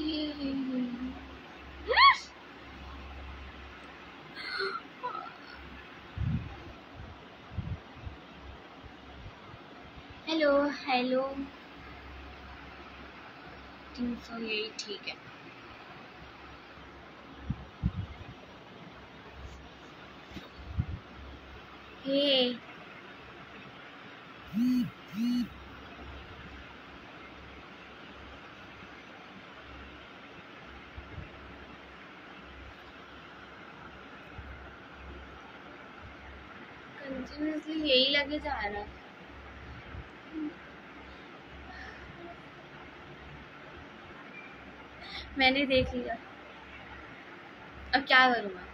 Hello hello 300 यही ठीक है। हे कंटिन्यूसली यही लगे जा रहा है। मैंने देख लिया, अब क्या करूँ मैं।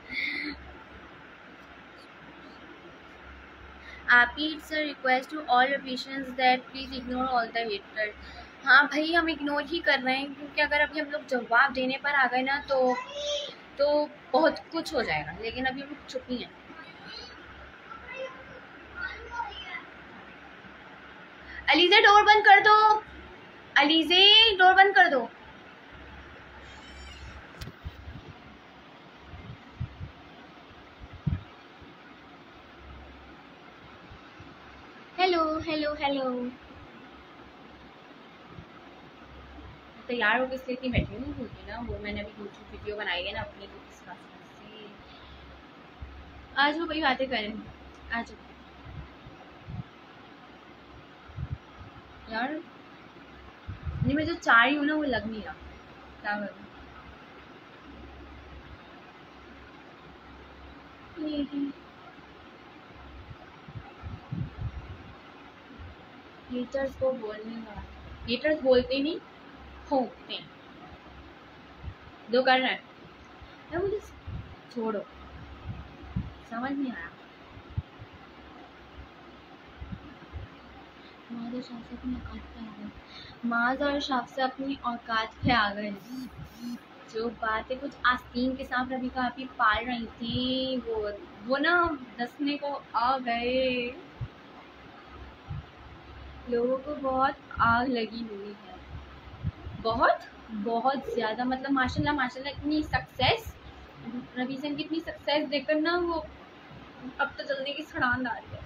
आपी it's a request to all patients that please ignore all the haters. हाँ भाई, हम इग्नोर ही कर रहे हैं, क्योंकि अगर अभी हम लोग जवाब देने पर आ गए ना तो बहुत कुछ हो जाएगा, लेकिन अभी हम लोग चुप ही हैं। अलीजे डोर बंद कर दो, अलीजे डोर बंद कर दो। Hello hello hello. तैयार होकर इसलिए इतनी बैठी हूँ क्योंकि ना वो मैंने अभी यूट्यूब वीडियो बनाई है ना अपनी, आज वो बड़ी बातें करें। आज यार नहीं, मैं जो चाह रही हूँ ना वो लग नहीं रहा, क्या करूँ। हेटर्स को बोलने का, हेटर्स बोलते नहीं, होते हैं। जो करना है मुझे छोड़ो, समझ नहीं आया। माज़र शाफ से अपनी औकात पे आ गए। जो बातें कुछ आस्तीन के साथ रबिका आपी पाल रही थी, वो ना दसने को आ गए। लोगों को बहुत आग लगी हुई है, बहुत बहुत ज्यादा। मतलब माशाल्लाह माशाल्लाह इतनी सक्सेस, रवि सिंह की इतनी सक्सेस देखकर ना वो अब तो जल्दी की छड़ान आ रही है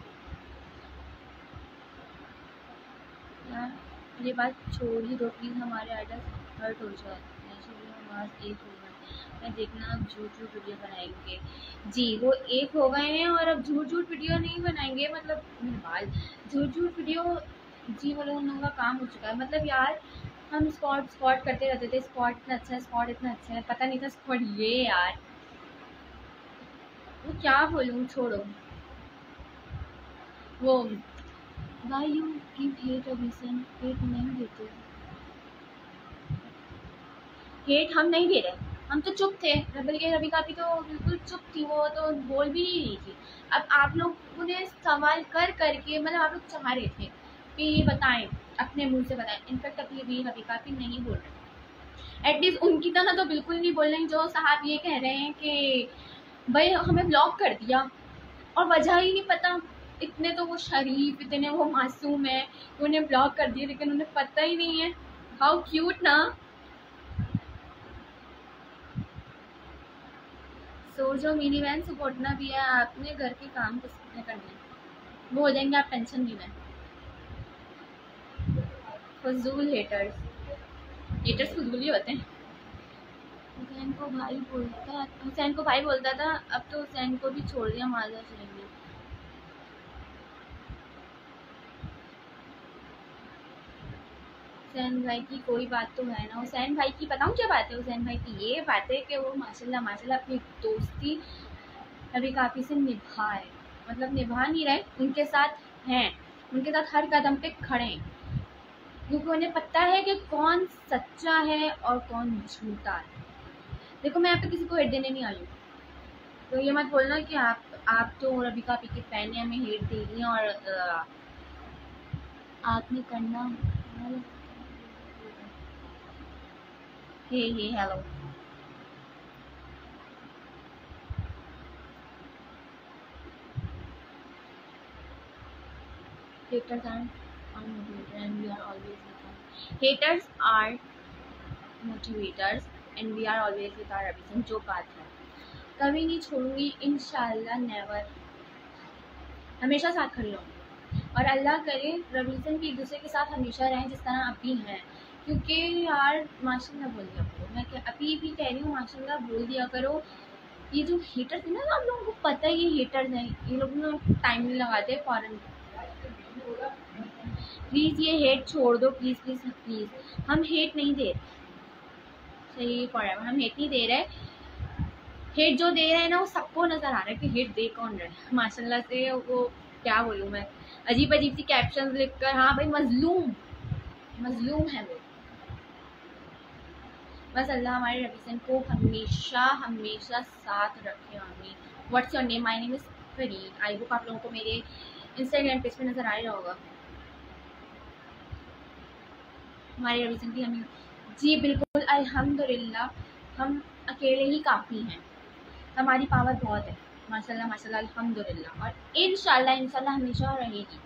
यार। ये बात छोड़ ही दो प्लीज, हमारे आइडल हर्ट हो जाए, हमारा एक हो गए। मैं देखना अब झूठ झूठ वीडियो बनाएंगे जी, वो एक हो गए हैं और अब झूठ झूठ वीडियो नहीं बनाएंगे। मतलब बाल झूठ झूठ वीडियो जी, वो लोगों का काम हो चुका है। मतलब यार हम स्क्वाड करते रहते थे, स्क्वाड इतना अच्छा है, स्क्वाड इतना अच्छा है, पता नहीं था स्क्वाड ये यार। वो क्या बोलूँ, छोड़ो। वो Why you give hate a reason? Hate नहीं देते, हेट हम नहीं दे रहे, हम तो चुप थे। रवि काफी तो बिल्कुल चुप थी, वो तो बोल भी नहीं रही थी। अब आप लोग उन्हें सवाल कर करके, मतलब आप लोग चाह रहे थे कि ये बताएं, अपने मुंह से बताएं। इनफैक्ट अभी भी रवि काफी नहीं बोल रहे, एटलीस्ट उनकी तरह तो बिल्कुल नहीं बोल रहे। जो साहब ये कह रहे हैं कि भाई हमें ब्लॉक कर दिया और वजह ही नहीं पता। इतने तो वो शरीफ, इतने वो मासूम है, उन्हें ब्लॉक कर दिया लेकिन उन्हें पता ही नहीं है। हाउ क्यूट ना। सो जो मिनी वैन सपोर्टना भी है, आपने घर के काम किसने करने हैं, वो हो जाएंगे, आप टेंशन नहीं लें। फजूल हेटर्स, हेटर्स फजूल ही होते हैं। हुसैन को भाई बोलता था, अब तो हुसैन को भी छोड़ दिया, माजा चलेंगे। हुसैन भाई की कोई बात तो है ना। हुसैन भाई की बताऊँ क्या बात है, हुसैन भाई की ये बात है कि वो माशाल्लाह माशाल्लाह अपनी दोस्ती अभी काफ़ी से निभाए, मतलब निभा नहीं रहे, उनके साथ हैं, उनके साथ हर कदम पे खड़े हैं, क्योंकि उन्हें पता है कि कौन सच्चा है और कौन झूठा है। देखो मैं यहाँ पे किसी को हेट देने नहीं आई हूँ, तो ये मत बोलना कि आप तो रबी कापी के फैन है, हमें हेट दे रही हैं और आपने करना। Hey hello. Haters aren't unmotivated and we are always with them. Haters are motivators and we are always with our Ravi. जो बात है कभी नहीं छोड़ूंगी इंशाल्लाह, नेवर, हमेशा साथ खड़ी रहूँगी। और अल्लाह करे रवि भी एक दूसरे के साथ हमेशा रहें जिस तरह अभी हैं, क्योंकि यार माशाल्लाह बोल दिया करो, मैं अभी भी कह रही हूँ माशाल्लाह बोल दिया करो। ये जो हेटर थे ना, आप लोगों को पता है ये हेटर्स हैं, ये लोग ना टाइम नहीं लगाते फॉरन। प्लीज़ ये हेट छोड़ दो, प्लीज़ प्लीज़ प्लीज़। हम हेट नहीं दे, सही फॉरएवर हम हेट नहीं दे रहे। हेट जो दे रहे हैं ना वो सबको नज़र आ रहा है कि हेट दे कौन रहा है। माशाल्लाह से वो क्या बोलूँ मैं, अजीब अजीब सी कैप्शंस लिखकर, हाँ भाई मजलूम मजलूम है वो। बस अल्लाह हमारे रवि को हमेशा हमेशा साथ रखे। आमीन। What's your name? My name is Fareen. I hope आप लोगों को मेरे इंस्टाग्राम पेज पे नज़र आ रहा होगा हमारे रवि की हमें। जी बिल्कुल, अल्हम्दुलिल्लाह हम अकेले ही काफ़ी हैं, हमारी पावर बहुत है माशाल्लाह माशाल्लाह अल्हम्दुलिल्लाह, और इंशाल्लाह इंशाल्लाह हमेशा रहेगी।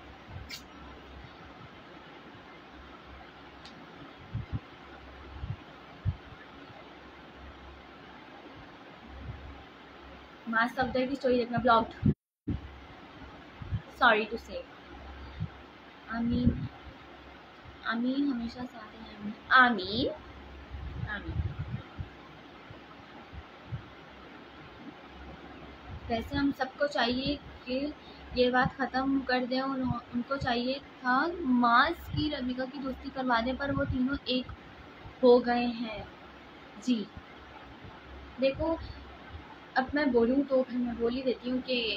मास सफदर की स्टोरी देखना ब्लॉग्ड, सॉरी टू से। आमीन आमीन, हमेशा साथ हैं। आमीन आमीन। वैसे हम सबको चाहिए कि ये बात ख़त्म कर दें, उनको चाहिए था मास की रबिका की दोस्ती करवा दें, पर वो तीनों एक हो गए हैं। जी देखो, अब मैं बोलूँ तो फिर मैं बोल ही देती हूँ कि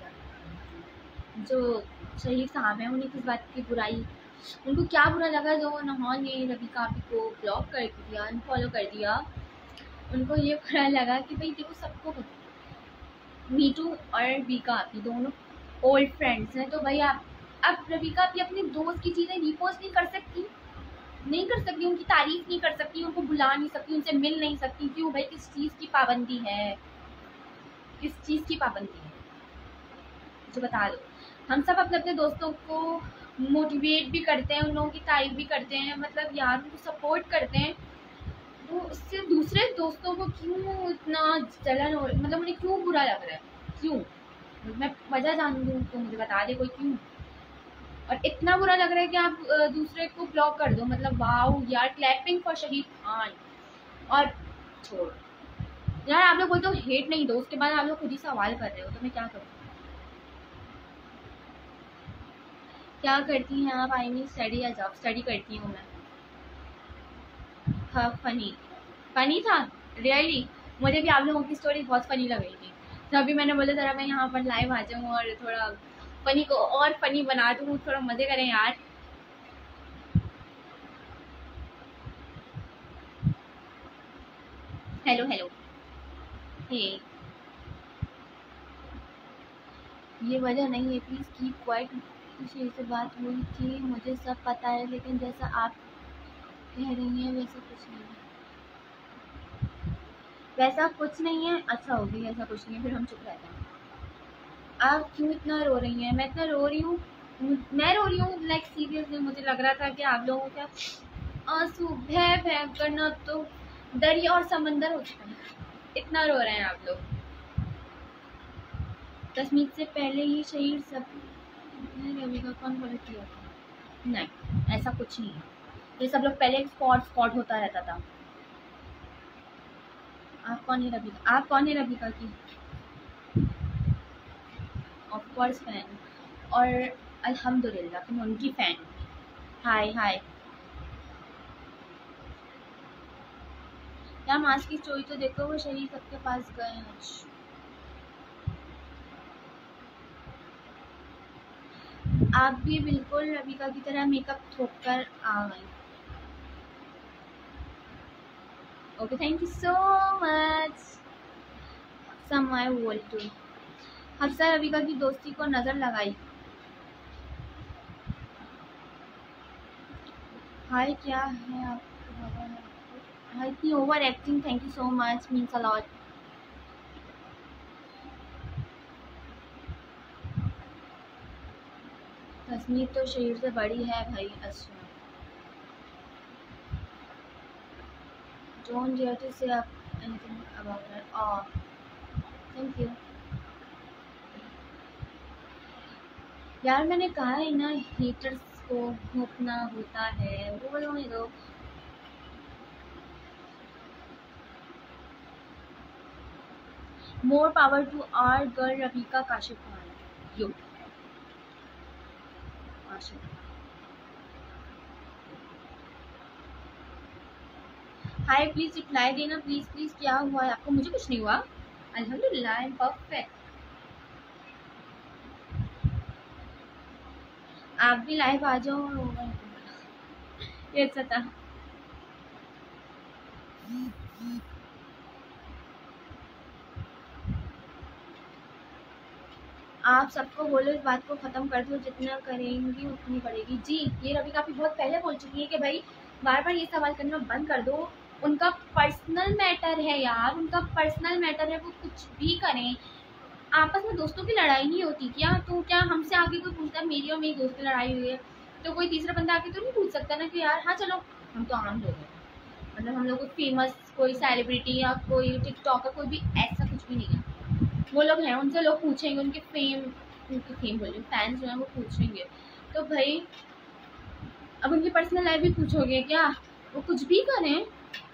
जो शहीद साहब हैं उन्हें किस बात की बुराई, उनको क्या बुरा लगा जो उन्होंने रबिका आपी को ब्लॉक कर दिया, अनफॉलो कर दिया। उनको ये बुरा लगा कि भाई देखो सबको मीटू और बीका आपी दोनों ओल्ड फ्रेंड्स हैं, तो भाई आप अब रबिका आपी अपने दोस्त की चीज़ें रीपोस्ट नहीं कर सकती, नहीं कर सकती, उनकी तारीफ नहीं कर सकती, उनको बुला नहीं सकती, उनसे मिल नहीं सकती। क्यों भाई, किस चीज़ की पाबंदी है, किस चीज़ की पाबंदी है जो बता दो। हम सब अपने अपने दोस्तों को मोटिवेट भी करते हैं, उन लोगों की तारीफ भी करते हैं, मतलब यार उनको सपोर्ट करते हैं, तो उससे दूसरे दोस्तों को क्यों इतना जलन हो, मतलब उन्हें क्यों बुरा लग रहा है, क्यों? मैं वजह जान दूँ तो मुझे बता दे कोई, क्यों? और इतना बुरा लग रहा है कि आप दूसरे को ब्लॉक कर दो, मतलब वाओ यार, क्लैपिंग फॉर शहीद खान। और छोड़ यार, आप लोग बोलते हो हेट नहीं दो, उसके बाद आप लोग खुद ही सवाल कर रहे हो, तो मैं क्या करूँ? क्या करती हैं आप? आई मीन स्टडी या जॉब? स्टडी करती हूँ मैं। हाँ फनी, फनी था रियली, मुझे भी आप लोगों की स्टोरी बहुत फनी लग रही थी, तो अभी मैंने बोला जरा मैं यहाँ पर लाइव आ जाऊँ और थोड़ा फनी को और फनी बना दूँ, थोड़ा मज़े करें यार। हेलो हेलो हे, ये वजह नहीं है, प्लीज़ कीप क्वाइट। शेर से बात हुई थी, मुझे सब पता है, लेकिन जैसा आप कह रही हैं वैसा कुछ नहीं है। वैसा कुछ नहीं है, अच्छा होगी, ऐसा कुछ नहीं है, फिर हम चुप रहते हैं। आप क्यों इतना रो रही हैं? मैं इतना रो रही हूँ? मैं रो रही हूँ लाइक सीरियसली? मुझे लग रहा था कि आप लोगों का आंसू भय भय करना तो दरिया और समंदर हो चुका है, इतना रो रहे हैं आप लोग। तस्मीत से पहले ही शहीद सब रवि का कौन फॉलो किया था? नहीं, ऐसा कुछ नहीं है, ये सब लोग पहले स्पॉट होता रहता था। आप कौन है रबिका? आप कौन है रबिका की? ऑफ कोर्स फैन, और अल्हम्दुलिल्लाह कि मैं उनकी फ़ैन हूँ। हाय हाय, क्या मास की स्टोरी तो देखो, वो शरीर सबके पास गए हैं। आप भी बिल्कुल रबिका की तरह मेकअप थोप कर आ गई। Okay, thank you so much. Some I want to. Hafsa Rabika की दोस्ती को नज़र लगाई। हाय, क्या है आप? हाय, इतनी over acting, thank you so much, means a lot. तस्मीर तो शरीर से बड़ी है भाई। अच्छा don't dare to say anything about that. Oh, thank you यार। मैंने कहा है ना, हेटर्स को भोंकना होता है, वो बोलो दो। More power to our girl Rabika Kashif Khan. Yo Kashif, hi please reply देना, प्लीज प्लीज। क्या हुआ है आपको? मुझे कुछ नहीं हुआ, अल्हम्दुलिल्लाह आई एम परफेक्ट। आप भी लाइव आ जाओ। ये अच्छा था। आप सबको बोलो इस बात को खत्म कर दो, जितना करेंगी उतनी बढ़ेगी। जी, ये रवि काफी बहुत पहले बोल चुकी है कि भाई बार बार ये सवाल करना बंद कर दो। उनका पर्सनल मैटर है यार, उनका पर्सनल मैटर है, वो कुछ भी करें। आपस में दोस्तों की लड़ाई नहीं होती क्या? तो क्या हमसे आगे कोई पूछता है मेरी और मेरी दोस्त की लड़ाई हुई है, तो कोई तीसरा बंदा आके तो नहीं पूछ सकता ना कि यार हाँ चलो, हम तो आम लोग हैं, मतलब हम लोग कोई फेमस, कोई सेलिब्रिटी या कोई टिकटॉकर, कोई भी ऐसा कुछ भी नहीं है। वो लोग हैं, उनसे लोग पूछेंगे, उनके फेम बोलिए फैंस जो हैं वो पूछेंगे। तो भाई अब उनकी पर्सनल लाइफ भी पूछोगे क्या? वो कुछ भी करें,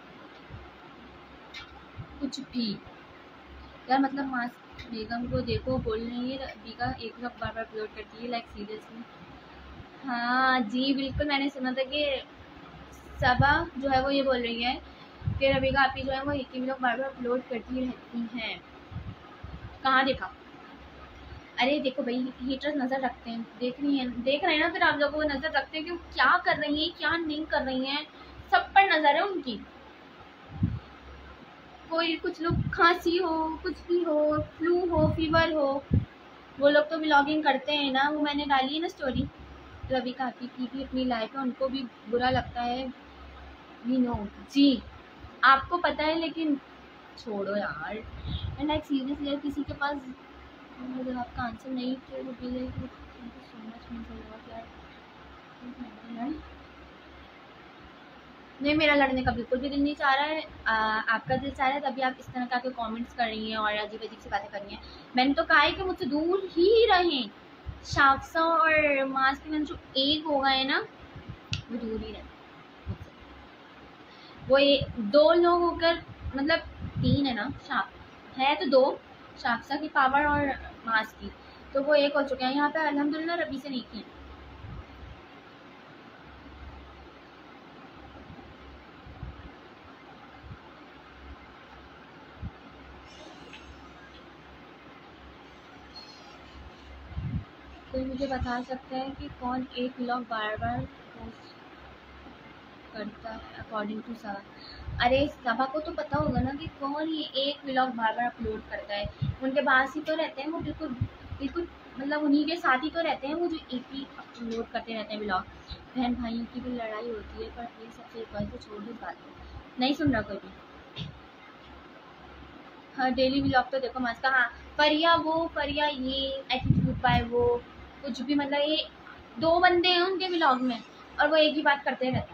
कुछ भी यार। मतलब मास बेगम को देखो, बोल रही है रबिका एक बार बार अपलोड करती है, लाइक सीरियसली। हाँ जी बिल्कुल, मैंने सुना था कि सबा जो है वो ये बोल रही है कि रबिका आपी जो है वो एक ही व्लॉग बार बार अपलोड करती रहती हैं। कहाँ देखा? अरे देखो भाई, हीटर्स नजर रखते हैं, देख रहे हैं ना, फिर आप लोगों को नजर रखते हैं कि वो क्या कर रही है क्या नहीं कर रही हैं, सब पर नजर है उनकी। कोई कुछ लोग खांसी हो, कुछ भी हो, फ्लू हो, फीवर हो, वो लोग तो व्लॉगिंग करते हैं ना। वो मैंने डाली है ना स्टोरी, रविका की भी अपनी लाइफ है, उनको भी बुरा लगता है, वी नो जी, आपको पता है, लेकिन छोड़ो यार। एंड लाइक सीरियसली यार, किसी के पास अगर आपका आंसर नहीं तो वो भी like thank you so much, मुझे यार नहीं, मेरा लड़ने का बिल्कुल भी दिल नहीं चाह रहा है। आपका दिल चाह रहा है तभी आप इस तरह के कमेंट्स कर रही हैं और अजीब अजीब सी बातें कर रही हैं। मैंने तो कहा है कि मुझसे दूर ही रहें। शाफसा और मास के मैंने जो एक हो गए ना, वो दूर ही रहे। वो दो लोग होकर, मतलब तीन है ना, शाफ है तो दो, शाफसा की पावर और मास की, तो वो एक हो चुके हैं। यहाँ पे अल्हम्दुलिल्लाह रबी से नहीं की। कोई मुझे बता सकता है कि कौन एक व्लॉग बार बार पोस्ट करता है अकॉर्डिंग टू सबा? अरे सबा को तो पता होगा ना कि कौन ये एक व्लॉग बार बार अपलोड करता है। उनके पास ही तो रहते हैं वो, बिल्कुल बिल्कुल, मतलब उन्हीं के साथ ही तो रहते हैं वो, जो एक ही अपलोड करते रहते हैं व्लॉग। बहन भाइयों की भी लड़ाई होती है, पर ये सबसे एक बार से छोड़ दो बात को। नहीं सुन रहा कोई भी। हाँ डेली व्लॉग तो देखो मस्त का। हाँ फरिया, वो फरिया ये एटीट्यूड बाय वो, कुछ भी, मतलब ये दो बंदे हैं उनके व्लॉग में और वो एक ही बात करते रहते हैं।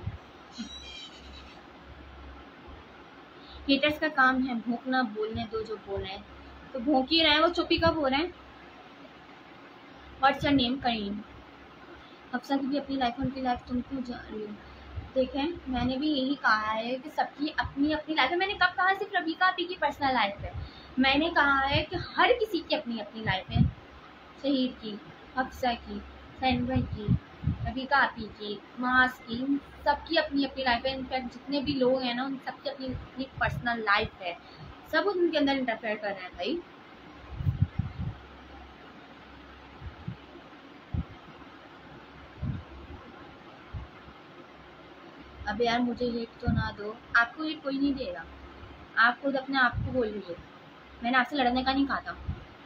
हेटर्स का काम है भोंकना, बोलने दो जो बोल रहे हैं तो भोंक ही रहे हैं, वो चुप ही कब हो रहे हैं। What's your name? Kareem. Hafsa की भी अपनी लाइफ है, उनकी लाइफ तुम क्यों जा रही हो? देखें मैंने भी यही कहा है कि सबकी अपनी अपनी लाइफ है। मैंने कब कहा सिर्फ रबिका आपी की पर्सनल लाइफ है? मैंने कहा है कि हर किसी की अपनी अपनी लाइफ है। शहीद की, हफ्सा की, सैनवर की, रबिका आपी की, मास की, सबकी अपनी अपनी लाइफ है। इनफैक्ट जितने भी लोग हैं ना, उन सबकी अपनी अपनी पर्सनल लाइफ है। सब उनके अंदर इंटरफेयर कर रहे हैं भाई। अब यार मुझे हेट तो ना दो, आपको हेट कोई नहीं देगा, आप खुद अपने आप को बोल लीजिए। मैंने आपसे लड़ने का नहीं कहा था।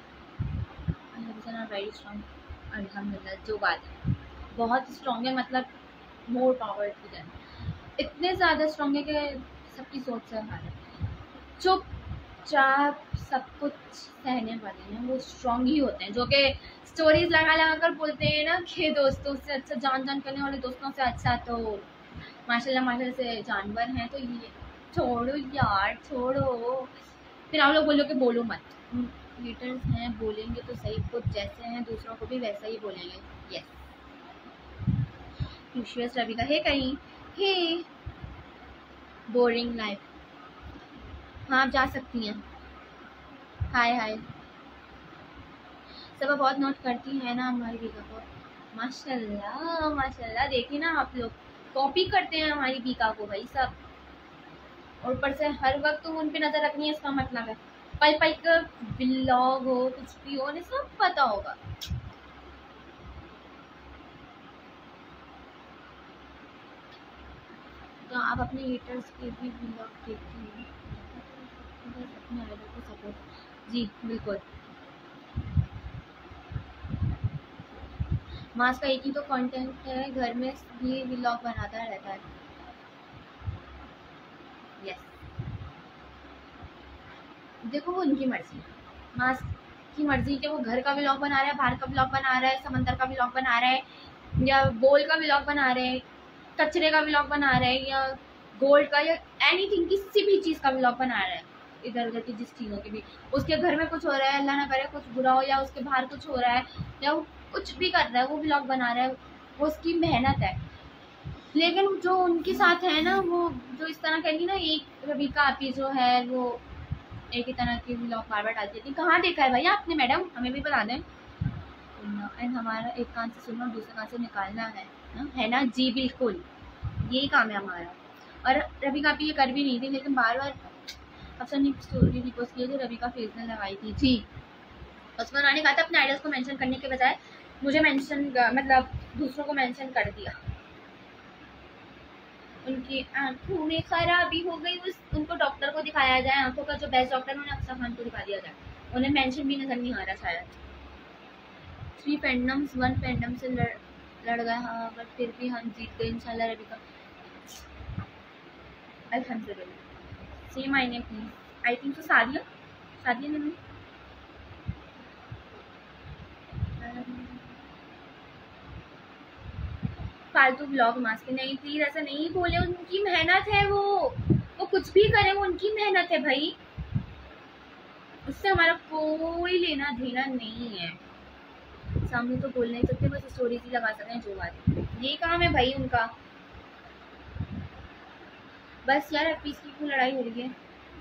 वेरी स्ट्रॉन्ग, अल्हम्दुलिल्लाह, जो बात है बहुत स्ट्रॉन्ग है, मतलब मोर पावर टू देम, इतने ज़्यादा स्ट्रॉन्ग है कि सबकी सोच से हार है। चुपचाप सब कुछ सहने वाले हैं वो स्ट्रॉन्ग ही होते हैं, जो कि स्टोरीज लगा लगा कर बोलते हैं ना कि दोस्तों से अच्छा, जान जान करने वाले दोस्तों से अच्छा तो माशाल्लाह माशाल्लाह से जानवर हैं। तो ये छोड़ो यार, छोड़ो। फिर आप लोग बोलो कि बोलो मत। लीडर्स हैं, बोलेंगे तो सही, खुद जैसे हैं दूसरों को भी वैसा ही बोलेंगे। यस। क्यूशियस रविका है कहीं? Hey boring life. हाँ, आप जा सकती हैं। हाय हाय। सब बहुत नोट करती है ना हमारी बीका को। माशाल्लाह माशाल्लाह, देखिए ना आप लोग कॉपी करते हैं हमारी बीका को भाई सब। और ऊपर से हर वक्त तुम उन पे नजर रखनी है, इसका मतलब है पल पल का व्लॉग हो, कुछ भी हो, उन्हें सब पता होगा। तो आप अपने हेटर्स के भी व्लॉग देखते हैं, बस अपने आइडल को सपोर्ट। जी बिल्कुल। मास का एक ही तो कंटेंट है, घर में भी व्लॉग बनाता रहता है। यस। देखो वो उनकी मर्जी, मास की मर्जी कि वो घर का व्लॉग बना रहा है, बाहर का व्लॉग बना रहा है, समंदर का व्लॉग बना रहा है, या बोल का व्लॉग बना रहे हैं, कचरे का व्लॉग बना रहे हैं, या गोल्ड का, या एनीथिंग, किसी भी चीज़ का व्लॉग बना रहा है। इधर उधर की जिस चीज़ों की भी, उसके घर में कुछ हो रहा है, अल्लाह ना करे कुछ बुरा हो, या उसके बाहर कुछ हो रहा है, या वो कुछ भी कर रहा है, वो व्लॉग बना रहा है, वो उसकी मेहनत है। लेकिन जो उनके साथ है ना, वो जो इस तरह कहेंगी ना, एक रविका आपी जो है वो एक ही तरह की व्लॉग बार बार डालती थी। कहाँ देखा है भाई आपने मैडम, हमें भी बता दें। एंड हमारा एक कान से सुनना और दूसरे कान से निकालना है ना? जी बिल्कुल, यही काम है हमारा। और रविका भी ये कर भी नहीं थी, लेकिन बार बार अफसर ने स्टोरी रिपोस्ट की जो रविका फेस में लगाई थी। जी, उसमें उन्होंने कहा था अपने आइडल्स को मेंशन करने के बजाय मुझे मेंशन, मतलब दूसरों को मेंशन कर दिया। उनकी आंखों में खराबी हो गई, उनको डॉक्टर को दिखाया जाए, आंखों का जो बेस्ट डॉक्टर उन्हें अफसर खान को दिखा दिया जाए। उन्हें मेंशन भी नजर नहीं आ रहा शायद। 3 फैंडम्स 1 फैंडम से लड़ गए, हाँ, बट फिर भी हम जीत गए इंशाल्लाह। रविका अल्हम्दुलिल्लाह। Same I name please. I think तो सादिया ने फालतू ब्लॉग मास्क नहीं, प्लीज ऐसा नहीं बोले, उनकी मेहनत है, वो कुछ भी करे, वो उनकी मेहनत है भाई, उससे हमारा कोई लेना देना नहीं है। सामने तो बोल नहीं सकते, बस स्टोरीज ही लगा सकते हैं, जो बात ये काम है भाई उनका। बस यार अपीस की क्यों लड़ाई हो रही है?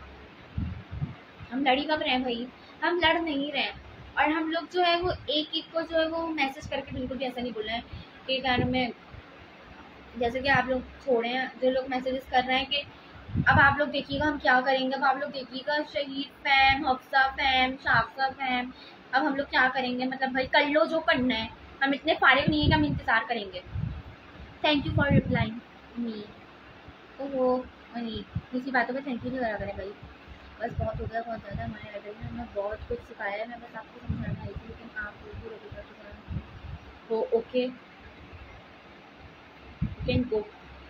हम लड़ी कब रहे हैं भाई? हम लड़ नहीं रहे हैं। और हम लोग जो है वो एक एक को जो है वो मैसेज करके बिल्कुल भी ऐसा नहीं बोल रहे हैं कि कारण में, जैसे कि आप लोग छोड़े हैं जो लोग मैसेजेस कर रहे हैं कि अब आप लोग देखिएगा हम क्या करेंगे, अब आप लोग देखिएगा Shahid fam, Hafsa fam, Shafa fam, अब हम लोग क्या करेंगे, मतलब भाई कर लो जो करना है, हम इतने फारिग नहीं है कि हम इंतजार करेंगे। Thank you for replying me. ओहो वही किसी बातों पे थैंक यू नहीं करा करें भाई, बस बहुत हो गया, बहुत ज़्यादा। हमारे आइडल ने हमें बहुत कुछ सिखाया है, मैं बस आपको समझाना आई थी, लेकिन आप लोग भी रेडी कर चुके हो। ओके कैन गो,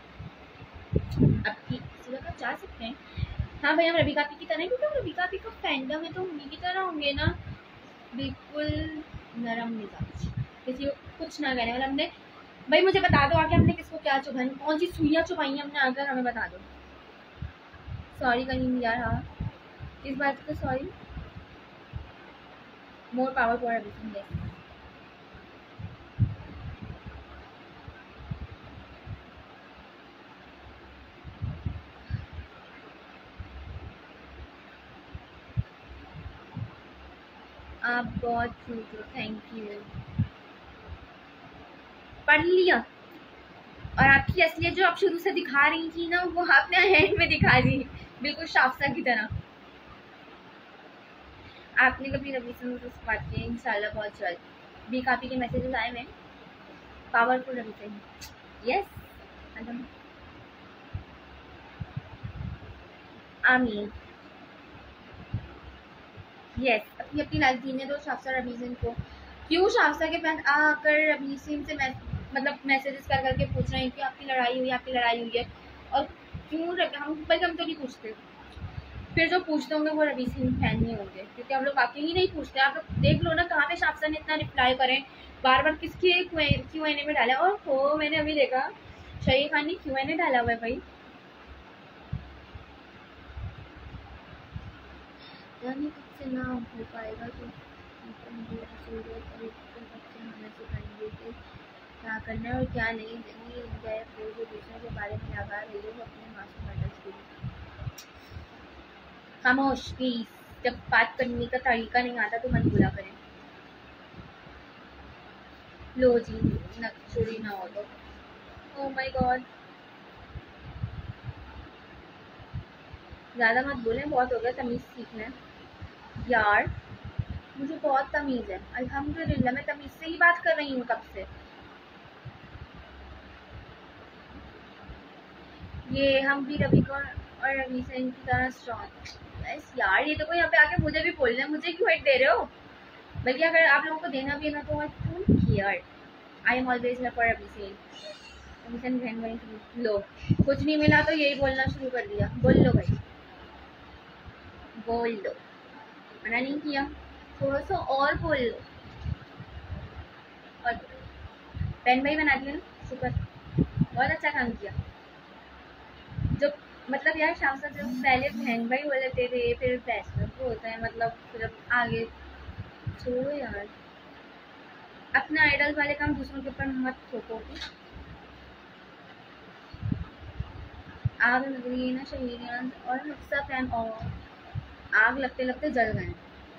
आपकी किसी जगह जा सकते हैं। हाँ भाई, हम रविका की तरह, क्योंकि हम रविका का फैंडम है, तो उन्हीं की तरह होंगे ना, बिल्कुल नरम मिजाज, किसी को कुछ ना कहने वाला। हमने भाई, मुझे बता दो आगे हमने किसको क्या चुभाई, कौन सी सुइयाँ चुभाई हमने, आकर हमें बता दो। सॉरी कहीं यार, हाँ इस बात पे sorry. More power for everything. आप बहुत क्यूट हो, थैंक यू। पढ़ लिया। और आपकी असलियत जो आप शुरू से दिखा रही थी ना, वो आपने हैंड में दिखा दी, बिल्कुल शाफसा की तरह। आपने कभी रवि से बात की? इंशाल्लाह बहुत जल्द। बी कापी के मैसेजेस आए हैं पावरफुल रवि से। यस आमीन। यस, अपनी अपनी लाइफ जीने दो शाफसा रवि सिंह को। क्यों शाफसा के फैन आकर रवि सिंह से मतलब मैसेजेस कर करके पूछ रहे हैं कि आपकी लड़ाई हुई, आपकी लड़ाई हुई है, और क्यों हम भाई हम तो नहीं पूछते। फिर जो पूछते होंगे वो रवि सिंह फैन नहीं होंगे, क्योंकि हम लोग वाकई ही नहीं पूछते। आप लोग देख लो ना कहाँ पे शाफसा ने इतना रिप्लाई करें, बार बार किसके Q&A में डाला। और हो मैंने अभी देखा शहीद खान ने Q&A डाला हुआ है भाई। यानी कब से ना हो पाएगा तो सूरत और बच्चे हमें सिखाएंगे कि क्या करना है और क्या नहीं। नहीं गए फिर जो दूसरों के बारे में लगा रही है वो अपने मासूम अटैच के लिए। खामोश प्लीज, जब बात करने का तरीका नहीं आता तो मत बोला करें। लो जी, चोरी ना हो तो। ओह माय गॉड, ज़्यादा मत बोलें, बहुत हो गया, तमीज़ सीखना है यार। मुझे बहुत तमीज़ है, अल्हम्दुलिल्लाह मैं तमीज़ से ही बात कर रही हूँ कब से। ये हम भी रवि को और रवि से इनकी तरह स्ट्रॉन्ग। बस यार, ये तो कोई यहाँ पे आके मुझे भी बोल रहे हैं, मुझे क्यों हेट दे रहे हो? बल्कि अगर आप लोगों को देना भी है ना तो I don't care, I am always here for Ravi Sen. Ravi Sen बहन बहन लो, कुछ नहीं मिला तो यही बोलना शुरू कर दिया। बोल लो भाई, बोल लो, मना नहीं किया, थोड़ा सा और बोल लो। और बहन भाई बना दिया ना, शुक्र, बहुत अच्छा काम किया। जो मतलब यार शाम से जब पहले बहन भाई हो लेते थे, फिर बेस्ट होता है, मतलब फिर आगे छोड़ो यार, अपना आइडल वाले काम दूसरों के ऊपर मत थोपो। आग लग रही है ना शहीद और मुझसा फैन, और आग लगते लगते जल गए।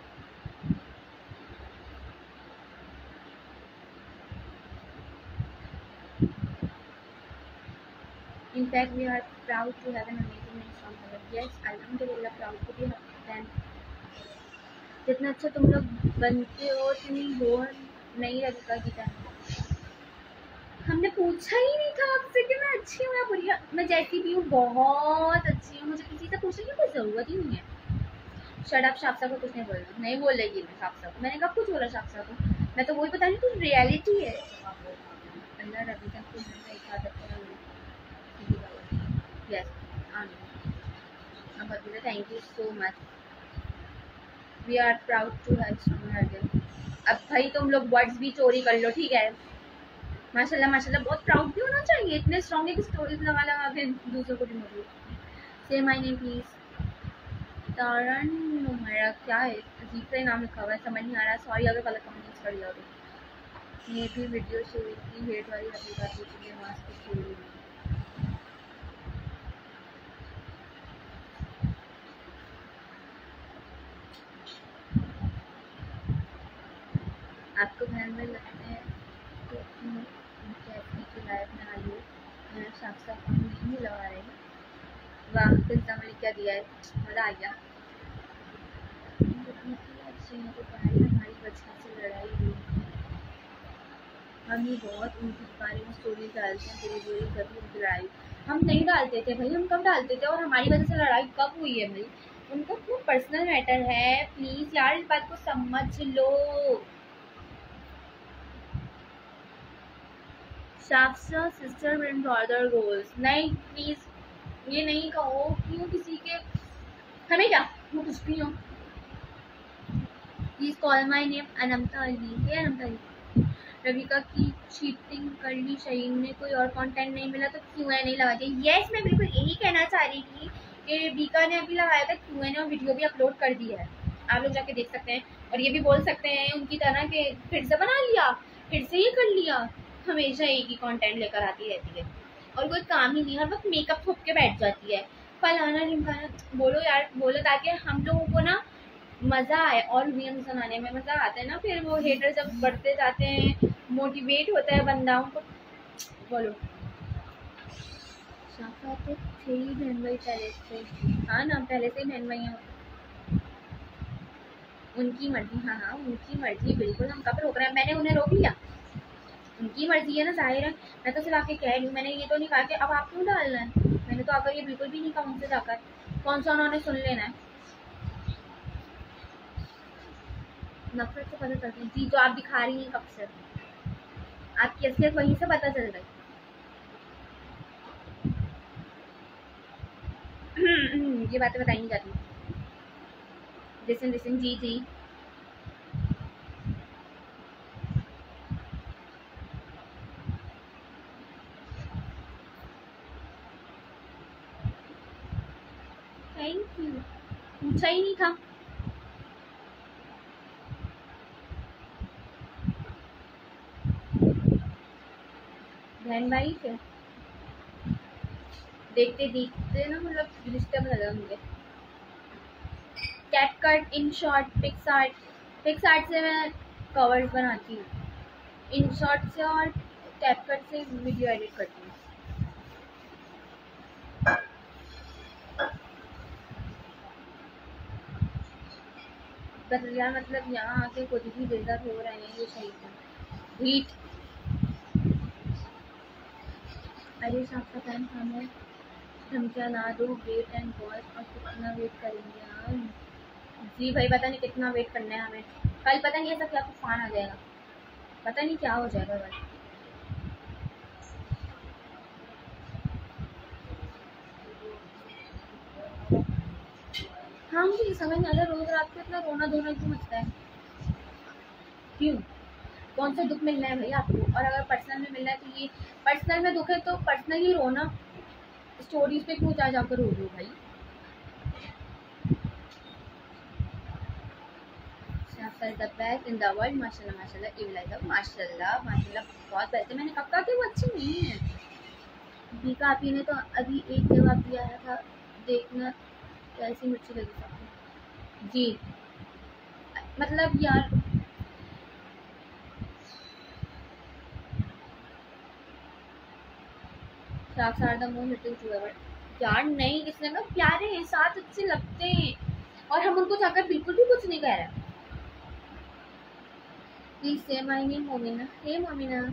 In fact, we are proud to have an amazing and strong mother. Yes, alhamdulillah, proud to be them. जितना अच्छा तुम लोग बनते हो उतनी हो नहीं रविका की तरह। हमने पूछा ही नहीं था आपसे कि मैं अच्छी हूँ या बुरी। मैं जैसी भी हूँ बहुत अच्छी हूँ, मुझे किसी से पूछने की कोई जरूरत ही नहीं है। शट अप, शाफ्सा को कुछ नहीं बोलना, नहीं बोलेगी मैं शाफ्सा को। मैंने कब कुछ बोला शाफ्सा को? मैं तो वही बता रही हूँ, कुछ रियलिटी है। अल्लाह रविका को हिफाजत करो। Yes, thank you so much. We are proud to have Summer again. अब भाई तुम लोग वर्ड्स भी चोरी कर लो, ठीक है? माशाल्लाह माशाल्लाह, बहुत प्राउड भी होना चाहिए, इतने स्ट्रॉन्ग है कि स्टोरीज लगा लगा फिर दूसरों को डिमोटिवेट। से माय नेम प्लीज। तारन नुमारा, क्या है? अजीब सा नाम लिखा हुआ है, समझ नहीं आ रहा। सॉरी अगर गलत कमेंट्स कर दिया तो। ये भी वीडियो शुरू की हेट वाली रखी बात है, मास्क शुरू। आपको बहन में लगते हैं तो कैसी की लाइफ में आई हो, मैं साफ साफ नहीं लगा रही। वाह, पिज्जा में क्या दिया है, मज़ा आ गया। हमारी बचपन से लड़ाई हुई, हम ये बहुत उनके बारे में स्टोरी डालते हैं पूरी पूरी, कभी उनकी लड़ाई हम नहीं डालते थे भाई। हम कब डालते थे और हमारी वजह से लड़ाई कब हुई है भाई? उनका वो पर्सनल मैटर है, प्लीज यार इस बात को समझ लो। Shafsa sister and brother goals, नहीं प्लीज ये नहीं कहो। क्यों किसी के, हमें क्या, वो कुछ भी हो। Please call my name Anmata Ali. ये अनमता अली, रविका की चीटिंग कर ली शहीन ने, कोई और कंटेंट नहीं मिला तो क्यूएनए नहीं लगा दिया। यस, मैं बिल्कुल यही कहना चाह रही थी कि बीका ने अभी लगाया था क्यूएनए और वीडियो भी अपलोड कर दी है, आप लोग जाके देख सकते हैं। और ये भी बोल सकते हैं उनकी तरह कि फिर से बना लिया, फिर से ये कर लिया। हमेशा एक ही कंटेंट लेकर आती रहती है और कोई काम ही नहीं, हर वक्त मेकअप थोप के बैठ जाती है। फलाना ढिमकाना, बोलो यार बोलो, ताकि हम लोगों को ना मज़ा आए और व्यूज बनाने में मज़ा आता है ना। फिर वो हेटर जब बढ़ते जाते हैं, मोटिवेट होता है बंदा, उनको बोलो। शाफा तो थे ही बहन भाई पहले से, हाँ ना, पहले से ही बहन भाई हैं। उनकी मर्जी, हाँ हाँ उनकी मर्जी, बिल्कुल। हम कब रोक रहे हैं? मैंने उन्हें रोक लिया? उनकी मर्जी है ना, जाहिर है। मैं तो सिर्फ आके कह रही हूँ, मैंने ये तो नहीं कहा कि अब आप क्यों डाल रहे हैं। मैंने तो आकर ये बिल्कुल भी नहीं कहा उनसे जाकर, कौन सा उन्होंने सुन लेना है। नफरत से पता चलती है जी, जो आप दिखा रही हैं कब से, आपकी असलियत वहीं से पता चल रही। ये बातें बताई नहीं जाती। लिसन लिसन, जी जी। थैंक यू, पूछा ही नहीं था। बहन भाई से देखते देखते ना मतलब रिश्ते बदल होंगे। CapCut, InShot, PicsArt से मैं कवर्स बनाती हूँ, इन शॉर्ट से और कैट कट से वीडियो एडिट करती हूँ। बस यार मतलब यहाँ आके खुद ही बेइज्जत हो रहे हैं, ये सही था हीट। अरे साफ टाइम हमें धमकियाँ ना दो, वेट एंड वॉच, और कितना वेट करेंगे यार। जी भाई पता नहीं कितना वेट करना है हमें, कल पता नहीं ऐसा क्या तूफान आ जाएगा, पता नहीं क्या हो जाएगा कल। हाँ मुझे समझ नहीं आता रोज रात को इतना रोना धोना क्यों मचता है, क्यों, कौन सा दुख मिलना है भाई आपको। और अगर पर्सनल में मिलना है तो ये पर्सनल में दुख है तो पर्सनली रोना, स्टोरीज पे क्यों जा जाकर रो रहे हो भाई। The best in the world, माशाल्लाह माशाल्लाह, इव लाइक माशाल्लाह माशाल्लाह, बहुत बेस्ट है। मैंने कब कहा कि वो अच्छी नहीं है। बीका आपी ने तो अभी एक जवाब दिया था, देखना कैसी मिर्ची लगी सबको। जी मतलब यार साफ सारदा मुंह मिट्टी चुहा यार, नहीं किसने ना प्यारे हैं, साथ अच्छे लगते हैं और हम उनको जाकर बिल्कुल भी कुछ नहीं कह रहे। Please say my name Momina. Hey Momina,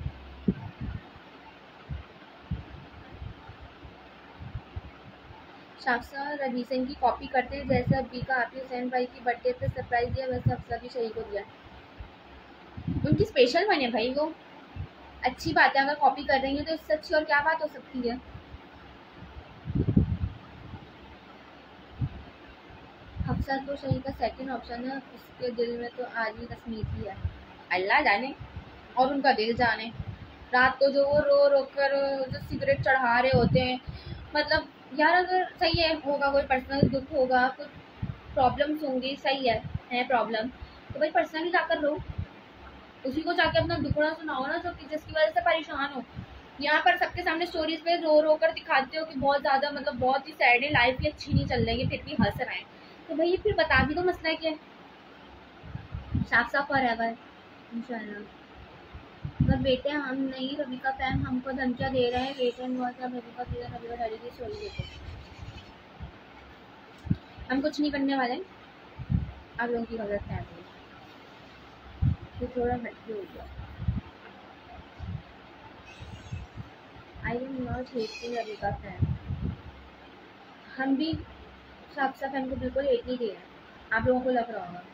Shafsa Ravi Singh की कॉपी करते हैं, जैसे अभी का आपने हुसैन भाई की बर्थडे पे सरप्राइज दिया वैसे अफसा भी शही को दिया। उनकी स्पेशल बने भाई वो, अच्छी बात है, अगर कॉपी कर रही है तो इससे अच्छी और क्या बात हो सकती है। अफसा तो शही का सेकंड ऑप्शन है, उसके दिल में तो आज ही कश्मीर ही है, अल्लाह जाने और उनका दिल जाने। रात को जो वो रो रो कर जो सिगरेट चढ़ा रहे होते हैं, मतलब यार अगर सही है, होगा कोई पर्सनल दुख होगा, कुछ प्रॉब्लम्स होंगी, सही है प्रॉब्लम, तो भाई पर्सनली जाकर रो, उसी को जाके अपना दुखड़ा सुनाओ ना, जो जिसकी वजह से परेशान हो। यहाँ पर सबके सामने स्टोरीज पे रो रो कर दिखाते हो कि बहुत ज़्यादा मतलब बहुत ही सैड है, लाइफ भी अच्छी नहीं चल रही है, फिर भी हंस रहे हैं, तो भाई फिर बता भी दो मसला क्या है। साफ साफ फॉरएवर इंशाल्लाह। पर बेटे हम नहीं, रवि का फैन हमको धमकियाँ दे रहे हैं, वेट एंड वॉच, अब रवि का प्लेयर, रवि का डैडी की स्टोरी देखो। हम कुछ नहीं करने वाले, आप लोगों की गलत फैमिली, तो थोड़ा हटके हो गया। I am not hating Ravi का फैन, हम भी साफ साफ फैन को बिल्कुल हेट नहीं दे रहे हैं, आप लोगों को लग रहा होगा।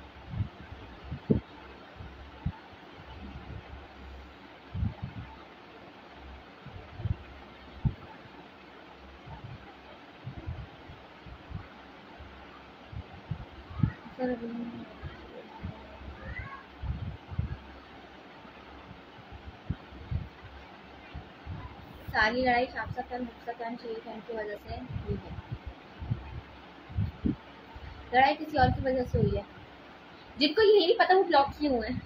सारी लड़ाई Shafsa fan Mukta fan Sheri fan की वजह से हुई है, लड़ाई किसी और की वजह से हुई है, जिनको ये नहीं पता वो ब्लॉक किए हुए हैं।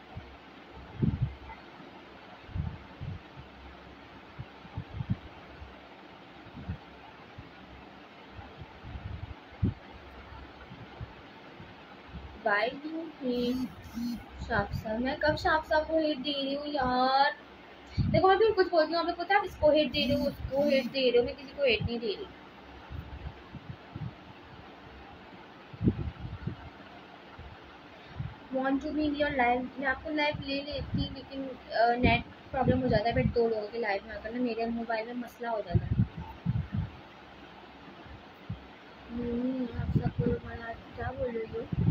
Why do you hate शाफ्सा? मैं कब शाफ्सा को हेट दे रही हूँ यार, देखो मैं भी कुछ बोलती हूँ, आप लोग पता है आप इसको हेट दे रहे हो, उसको हेट दे रहे हो, मैं किसी को हेट नहीं दे रही। Want to be in your life, मैं आपको लाइव ले लेती लेकिन नेट प्रॉब्लम हो जाता है, बट 2 लोगों के लाइव में आकर ना मेरे मोबाइल में मसला हो जाता है। आप सबको क्या बोल रही हो।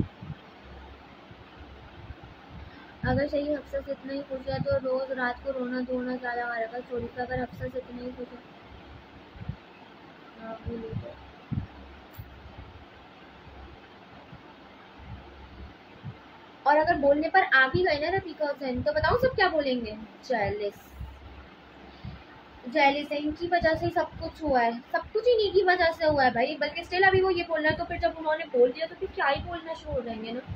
अगर सही हफ्सा से इतना ही खुश है तो रोज रात को रोना धोना क्या लगा रखा चोरी का, अगर हफ्सा से इतना ही खुश है। हाँ बोलो तो। और अगर बोलने पर आ भी गए ना रफीका हुसैन तो बताओ सब क्या बोलेंगे, जेलिस इनकी वजह से सब कुछ हुआ है, सब कुछ इन्हीं की वजह से हुआ है भाई, बल्कि स्टिल अभी वो ये बोल रहा है, तो फिर जब उन्होंने बोल दिया तो फिर क्या ही बोलना शुरू हो जाएंगे ना।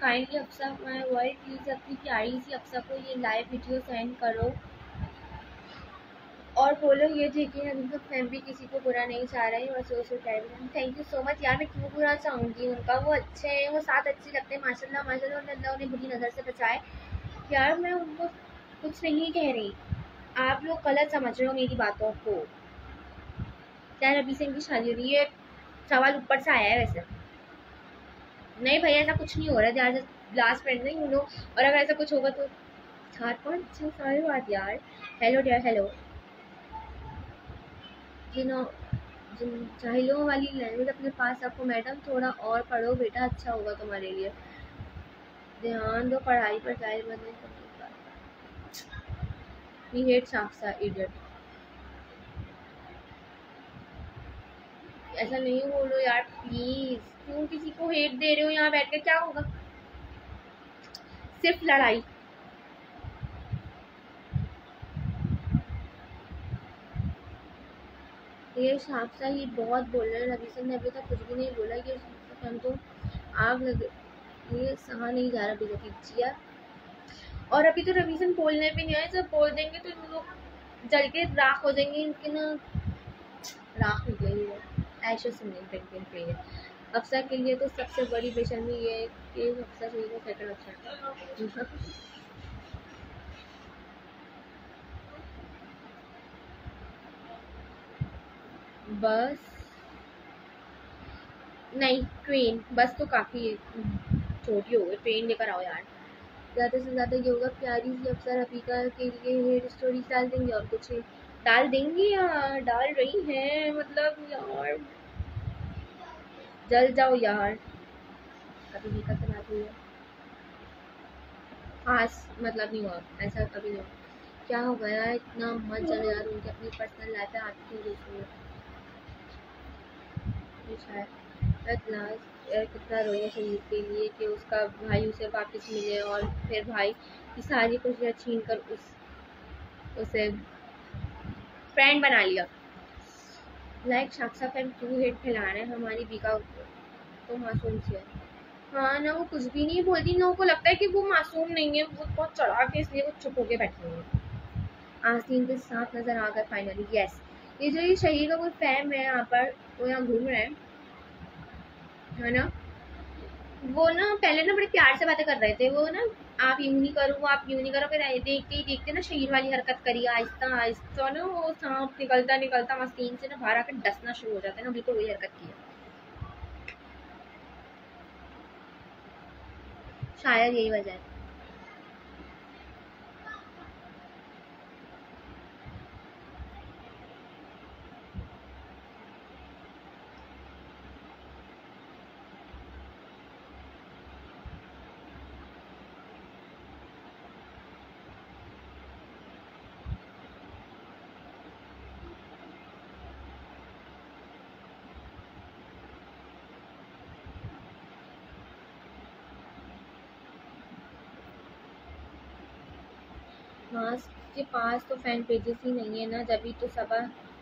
Kindly Afsa my word please अपनी प्यारी सी अफसा को ये लाइव वीडियो सेंड करो और बोलो ये जेके उनका फैम भी किसी को बुरा नहीं चाह रही और social private. Thank you so much यार, मैं क्यों बुरा चाहूँगी उनका, वो अच्छे हैं, वो साथ अच्छे लगते हैं माशाल्लाह माशाल्लाह, और अल्लाह उन्हें बुरी नज़र से बचाए। यार मैं उनको कुछ नहीं कह रही, आप लोग गलत समझ रहे हो मेरी बातों को। यार अभी से इनकी शादी हो रही है, सवाल ऊपर से आया है वैसे। नहीं भैया ऐसा कुछ नहीं हो रहा है यार, लास्ट फ्रेंड नहीं हूँ लोग, और अगर ऐसा कुछ होगा तो 4-5-6 साल बाद यार। Hello dear hello. जिन जाहिलों वाली लैंग्वेज अपने पास रखो मैडम, थोड़ा और पढ़ो बेटा, अच्छा होगा तुम्हारे लिए, ध्यान दो पढ़ाई पर, जाहिर बने। We hate Safsa idiot. ऐसा नहीं बोलो यार प्लीज, क्यों किसी को हेट दे रहे हो यहाँ बैठ के, क्या होगा, सिर्फ लड़ाई। ये साफसा ही बहुत बोल रहे हैं, रविशन ने अभी तक कुछ भी नहीं बोला, ये हम तो आग लग, ये सहा नहीं जा रहा अभी तक यार। और अभी तो रविशन बोलने भी नहीं आए, जब बोल देंगे तो इन लोग जल के राख हो जाएंगे, इनके ना राख निकलेंगे। ऐशो सुनिए अफसा के लिए तो सबसे बड़ी बेशर्मी ये है कि अफसा शरीर को सेकंड अच्छा बस नहीं, ट्रेन बस तो काफ़ी छोटी हो गई, ट्रेन लेकर आओ यार। ज़्यादा से ज़्यादा ये होगा प्यारी सी अफसर अफीका के लिए हेड स्टोरीज डाल देंगे और कुछ नहीं डाल देंगे, यार डाल रही हैं, मतलब यार जल जाओ यार। कभी भी कसम आती है खास मतलब नहीं हुआ ऐसा कभी नहीं। क्या हो गया इतना मत जल यार, उनकी अपनी पर्सनल लाइफ है, आपकी कितना रोए शहीद के लिए कि उसका भाई उसे वापस मिले, और फिर भाई की सारी खुशियाँ छीन कर उसे फ्रेंड बना लिया। लाइक साक्षा फैन क्यों हेट फैला रहे हैं हमारी बीका तो मासूम सी है। हाँ ना, वो कुछ भी नहीं बोलती, लोगों को लगता है कि वो मासूम नहीं है, वो बहुत चढ़ा के इसलिए वो चुप होके बैठी हुई है। आस्तीन के साथ नजर आ गए फाइनली। यस, ये जो ये शहीद का कोई फैम है यहाँ पर, वो यहाँ घूम रहे हैं है ना, वो ना पहले ना बड़े प्यार से बातें कर रहे थे, वो ना आप यूं नहीं करो, वो आप यूं नहीं करो, फिर देखते ही देखते ना शहीद वाली हरकत करी आहिस्ता आहिस्ता ना, वो सांप निकलता निकलता आस्तीन से ना बाहर आकर डसना शुरू हो जाता है ना, बिल्कुल वही हरकत की है शायद, यही वजह है। मास्क के पास तो फैन पेजेस ही नहीं है ना, जब तो सबा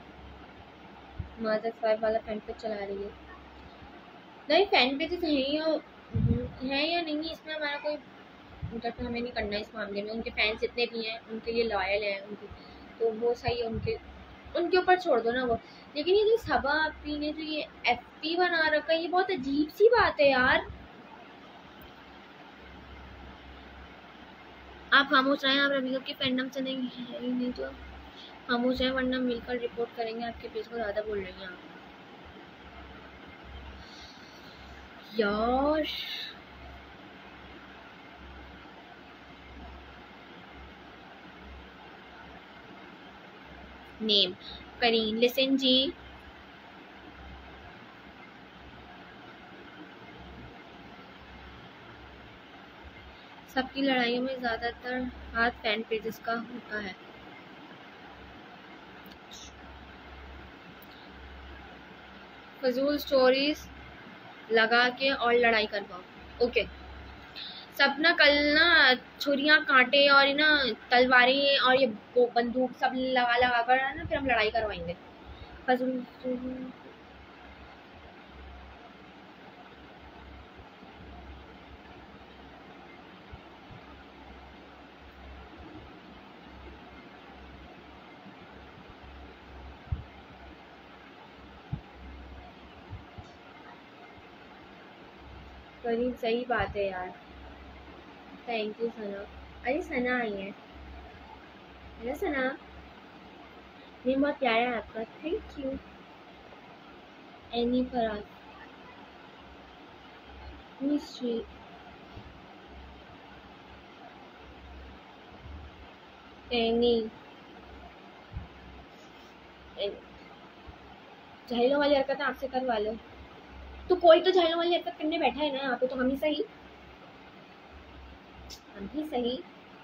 माजर फाइव वाला फैन पेज चला रही है। नहीं फैन पेजेस हैं या नहीं, इसमें हमारा कोई इंटरफेयर हमें नहीं करना है इस मामले में। उनके फैंस जितने भी हैं उनके लिए लॉयल हैं, उनके तो वो सही है, उनके ऊपर छोड़ दो ना वो। लेकिन ये जो सबा आपी ने जो ये एफपी बना रखा है, ये बहुत अजीब सी बात है यार। आप खामोश रहें, आप रवि की फैंडम से नहीं तो खामोश है, वरना मिलकर रिपोर्ट करेंगे आपके पेज को, ज़्यादा बोल रही हैं आप यार। नेम करीन, लिसन जी, सबकी लड़ाइयों में ज़्यादातर हाथ फैन पेजेस का होता है। फजूल स्टोरीज लगा के और लड़ाई करवाओ। ओके सब ना, कल ना छुरियाँ कांटे और ना तलवारें और ये बंदूक सब लगा लगा कर ना, फिर हम लड़ाई करवाएंगे। फजूल करीब सही बात है यार। Thank you Sana. अरे सना आई है। हेलो सना, ये बहुत प्यारा है आपका, thank you. Any Faraz mystery any जहलों वाली हरकत आपसे करवा लो तो कोई तो जहलों वाली हरकत करने बैठा है ना यहाँ पे, तो हम ही सही, हम ही सही।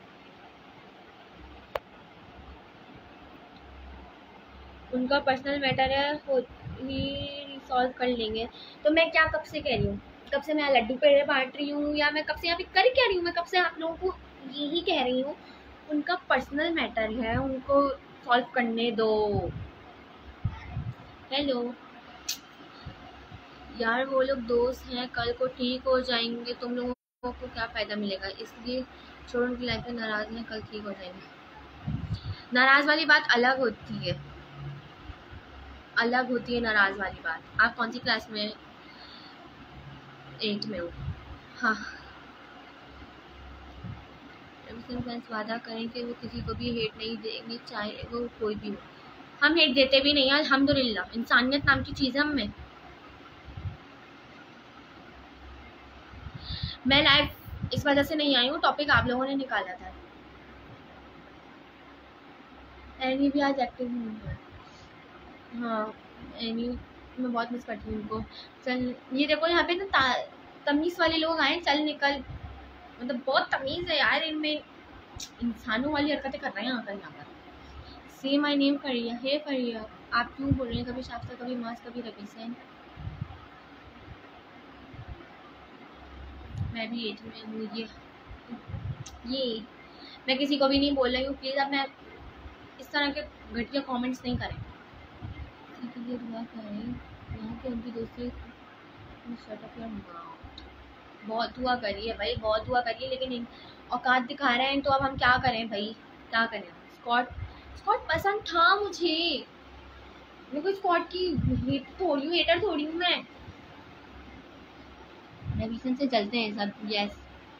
उनका पर्सनल मैटर है, ही सॉल्व कर लेंगे। तो मैं क्या कब से कह रही हूँ, कब से मैं लड्डू पेड़े बांट रही हूँ, या मैं कब से यहाँ पे कर क्या रही हूँ, मैं कब से आप लोगों को यही कह रही हूँ, उनका पर्सनल मैटर है, उनको सॉल्व करने दो। हेलो यार, वो लोग दोस्त हैं, कल को ठीक हो जाएंगे, तुम लोगों को क्या फायदा मिलेगा, इसलिए छोड़ो, उनकी लाइफ में नाराज हैं, कल ठीक हो जाएंगे। नाराज वाली बात अलग होती है, अलग होती है नाराज वाली बात। आप कौन सी क्लास में, 8 में हो? हाँ, फ्रेंड्स वादा करें कि वो किसी को भी हेट नहीं देंगे, चाहे वो कोई भी हो। हम हेट देते भी नहीं, अल्हम्दुलिल्लाह, इंसानियत नाम की चीज़ है हम में। मैं लाइव इस वजह से नहीं आई हूँ, टॉपिक आप लोगों ने निकाला था। एनी भी आज एक्टिव नहीं है। हाँ, एनी मैं बहुत मिस करती हूँ उनको। चल, ये देखो यहाँ पे ना तमीज़ वाले लोग आए, चल निकल, मतलब बहुत तमीज़ है यार इनमें, इंसानों वाली हरकतें कर रहे हैं यहाँ पर। से माय नेम फरिया, हे फरिया, आप क्यों बोल रहे हैं कभी शाफ्ता, कभी मास, कभी रवि सेन। मैं भी 8 में हूँ। ये मैं किसी को भी नहीं बोल रही हूँ, प्लीज़ अब मैं इस तरह के घटिया कमेंट्स नहीं करें। ये दुआ करें यहाँ पे उनकी दोस्ती, बहुत हुआ करिए भाई, बहुत हुआ करिए, लेकिन औकात दिखा रहे हैं, तो अब हम क्या करें भाई, क्या करें। स्कॉट पसंद था मुझे, मेरे को स्कॉट की हेटर थोड़ी हूँ मैं। रविशन से चलते हैं सब, यस।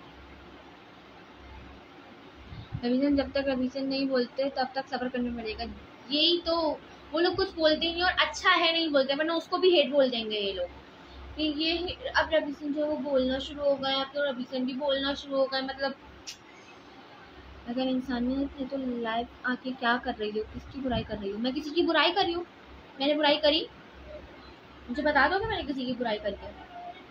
रविशन, जब तक रविशन नहीं बोलते तब तक सब्र करना पड़ेगा। यही तो, वो लोग कुछ बोलते नहीं, और अच्छा है नहीं बोलते, वरना उसको भी हेट बोल देंगे ये लोग कि ये। अब रविशन जो वो बोलना शुरू हो गए, अब तो रविशन भी बोलना शुरू हो गए, मतलब अगर इंसानियत है तो लाइफ आके क्या कर रही हो, किसकी बुराई कर रही हो। मैं किसी की बुराई कर रही हूँ? मैंने बुराई करी? मुझे बता दो कि मैंने किसी की बुराई करी है।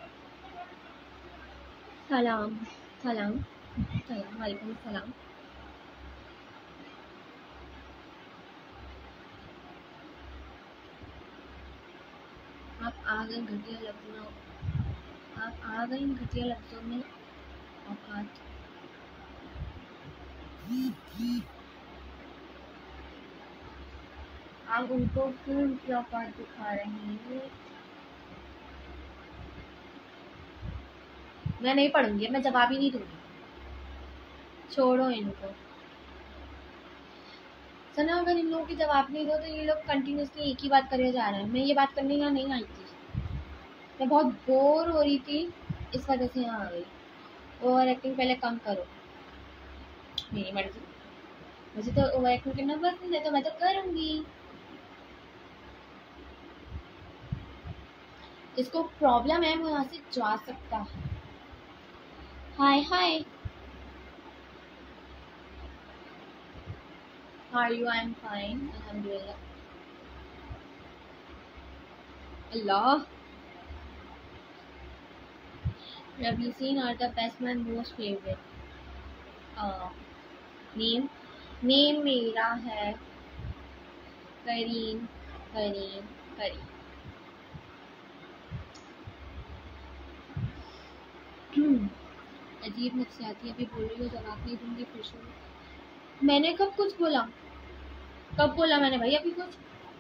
सलाम सलाम सलाम, वालेकुम सलाम। आप आ गए घटिया लफ्जों, आप आ गए इन घटिया लफ्जों में औकात। आप उनको क्यों उनकी औकात दिखा रहे हैं? मैं नहीं पढ़ूंगी, मैं जवाब ही नहीं दूंगी, छोड़ो इनको। सना, अगर इन लोगों की जवाब नहीं दो तो ये लोग कंटिन्यूसली एक ही बात करे जा रहे हैं। मैं ये बात करने यहाँ नहीं आई थी, मैं बहुत बोर हो रही थी, इस वजह से यहाँ आ गई। ओवर एक्टिंग पहले कम करो, मेरी मर्जी। मुझे तो ओवर एक्टिंग करना पसंद है, तो मैं तो करूँगी। इसको प्रॉब्लम है, वो यहाँ से जा सकता है। Hi hi, how are you? I am fine, अल्हम्दुलिल्लाह। अल्लाह, Ravi Singh are the best, my most favourite. Name name मेरा है करीम, करीम करीम। अजीब नफसियाती अभी बोल रही हो, जवाब नहीं दूंगी फिर से। मैंने कब कुछ बोला, कब बोला मैंने भाई अभी कुछ?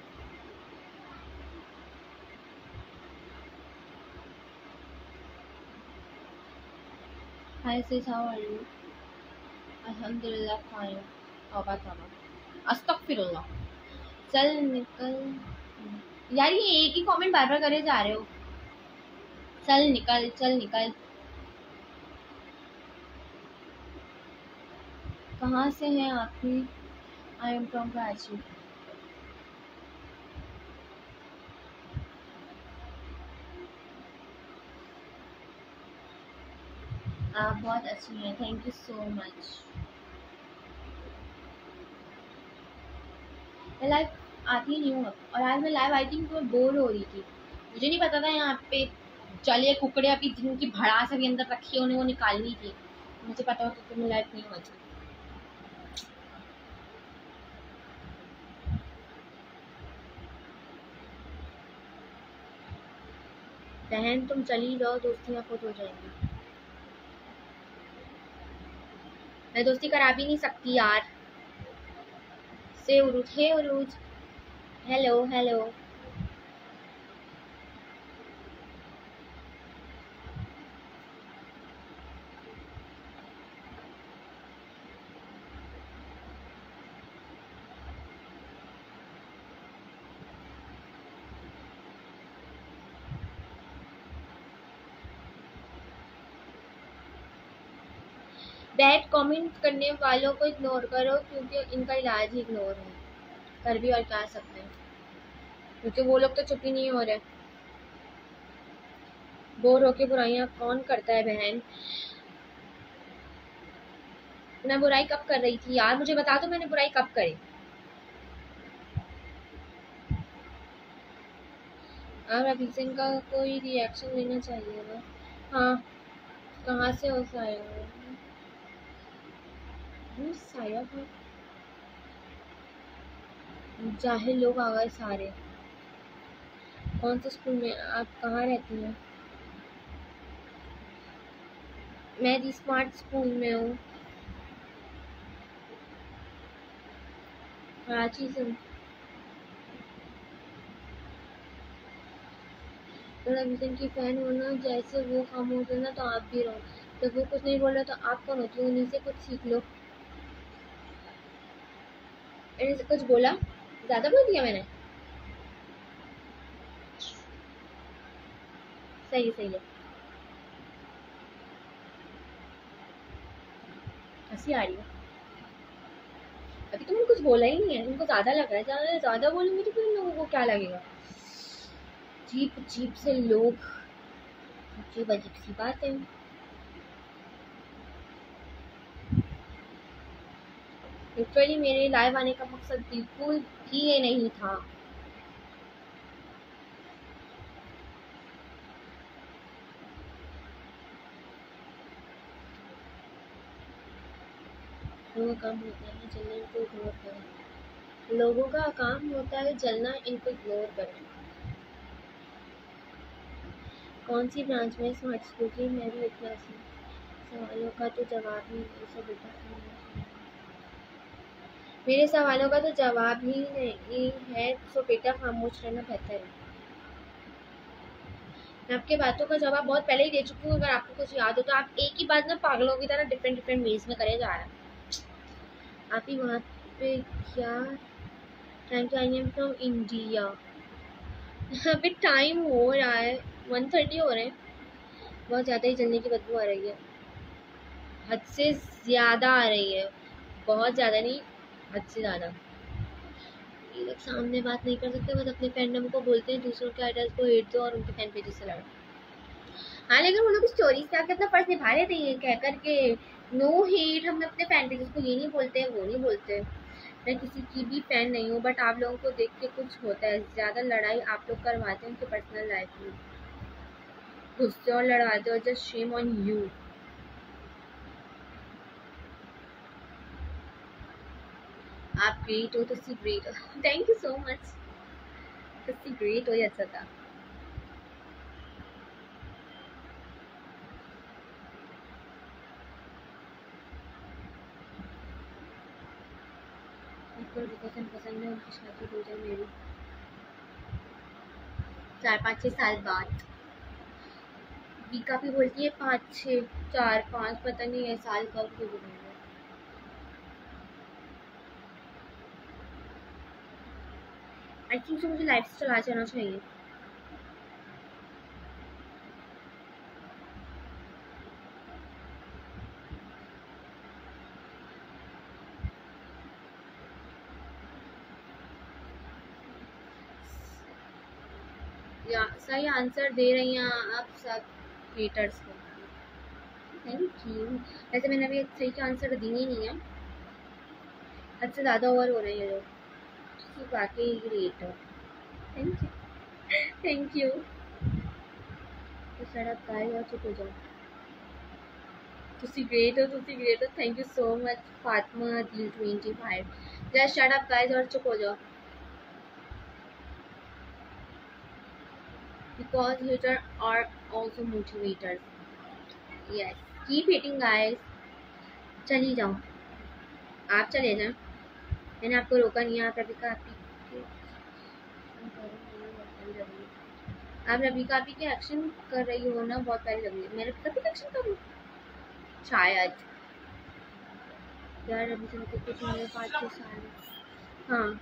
Hi sis, how are you? अल्हम्दुलिल्लाह फाइन। तौबा तौबा, अस्तगफिरुल्लाह। चल निकल यार, ये एक ही कमेंट बार बार करे जा रहे हो। चल निकल, चल निकल। कहाँ से हैं आप भी? I am from Karachi. आप बहुत अच्छी हैं, थैंक यू सो मच। मैं लाइव आती ही नहीं हूँ अब, और आज मैं लाइव आई थी क्योंकि मैं बोर हो रही थी। मुझे नहीं पता था यहाँ पे जलीय कुकड़े अभी जिनकी भड़ास अभी अंदर रखी है उन्हें वो निकालनी थी। मुझे पता होता तो मैं लाइव नहीं होती। बहन तुम चली जाओ, दोस्तियाँ खुद हो जाएंगी। मैं दोस्ती करा भी नहीं सकती यार। Say Uruj, hey Uruj, hello hello. Bad comment करने वालों को इग्नोर करो क्योंकि इनका इलाज ही इग्नोर है। कर भी और क्या सकते हैं, क्योंकि वो लोग तो चुप ही नहीं हो रहे। बोर होके बुराइयां कौन करता है बहन? मैं बुराई कब कर रही थी यार, मुझे बता दो मैंने बुराई कब करी। और अभी से इनका कोई रिएक्शन लेना चाहिए ना। हाँ, कहाँ से हो साया? साया था, जाहिल लोग आ गए सारे। कौन से स्कूल में? आप कहाँ रहती हैं? मैं दी स्मार्ट स्कूल में हूँ, कराची से। तो रविजन की फैन होना, जैसे वो खामोश है ना तो आप भी रहो। जब वो कुछ नहीं बोल रहा तो आप कौन होती हो? उन्हीं से कुछ सीख लो। मैंने से कुछ बोला? ज़्यादा बोल दिया मैंने? सही सही है। हंसी आ रही है। अभी तो मैंने कुछ बोला ही नहीं है, इनको ज़्यादा लग रहा है। ज़्यादा बोलूँगी तो फिर इन लोगों को क्या लगेगा? अजीब अजीब से लोग, अजीब अजीब सी बात है। लिटरली मेरे लाइव आने का मकसद बिल्कुल भी ये नहीं था। लोगों का काम होता है जलना, इनको इग्नोर करें। लोगों का काम होता है जलना, इनको इग्नोर करें। कौन सी ब्रांच में स्मार्ट स्कूल की? मैं भी इतना सी। सवालों का तो जवाब ही नहीं सब बेटा। मेरे सवालों का तो जवाब ही नहीं है, तो बेटा खामोश रहना बेहतर है। मैं आपके बातों का जवाब बहुत पहले ही दे चुकी हूँ। अगर आपको कुछ याद हो तो आप एक ही बात ना पागलों की तरह डिफरेंट डिफरेंट वेज में करे जा रहा है। आप ही वहाँ पे क्या? Thank you, I am from India. अभी टाइम हो रहा है, 1:30 हो रहे हैं। बहुत ज़्यादा ही जलने की बदबू आ रही है, हद से ज़्यादा आ रही है। बहुत ज़्यादा नहीं, हद से ज़्यादा। ये लोग सामने बात नहीं कर सकते, बस अपने फैंडम को बोलते हैं, दूसरों के आइडल्स को हेट दो और उनके फैन पेजेस से लड़ो। हाँ, लेकिन वो लोग स्टोरीज पे आके अपना फर्ज निभा रहे थे ये कह कर के नो हेट। हम अपने फैन पेजेस को ये नहीं बोलते, वो नहीं बोलते। मैं किसी की भी फैन नहीं हूँ, बट आप लोगों को देख के कुछ होता है। ज़्यादा लड़ाई आप लोग करवाते हैं उनके पर्सनल लाइफ में, घुसते और लड़वाते हो। Just shame on you. आप ग्रेट हो, तुसी ग्रेट हो। Thank you so much. तुसी ग्रेट हो, ये अच्छा था। पसंद है, उनकी शादी हो जाए मेरी 4-5-6 साल बाद। बीका भी बोलती है 5-6, 4-5, पता नहीं है साल कब हो जाएंगे। आई थिंक मुझे लाइफ से चला जाना चाहिए। या सही आंसर दे रही हैं आप सब हेटर्स को। Thank you. वैसे मैंने अभी सही का आंसर दी ही नहीं है, हद से ज़्यादा ओवर हो रहे हैं ये लोग। वाकई ग्रेट है। Thank you thank you. तो सड़क गाय और चुप हो जाओ। तुसी ग्रेट हो thank you so much Fatima दिल 25। जस्ट शट अप गाइस और चुप हो जाओ, because haters are also motivators. Yes, keep hating guys. चली जाओ, आप चले जाओ, मैंने आपको रोका नहीं है। आप रबिका आपी के एक्शन कर रही हो ना, बहुत प्यारी लग रही है। मैं रबिका के एक्शन करूँ शायद यार, अभी तो कुछ मेरे 5-6 साल। हाँ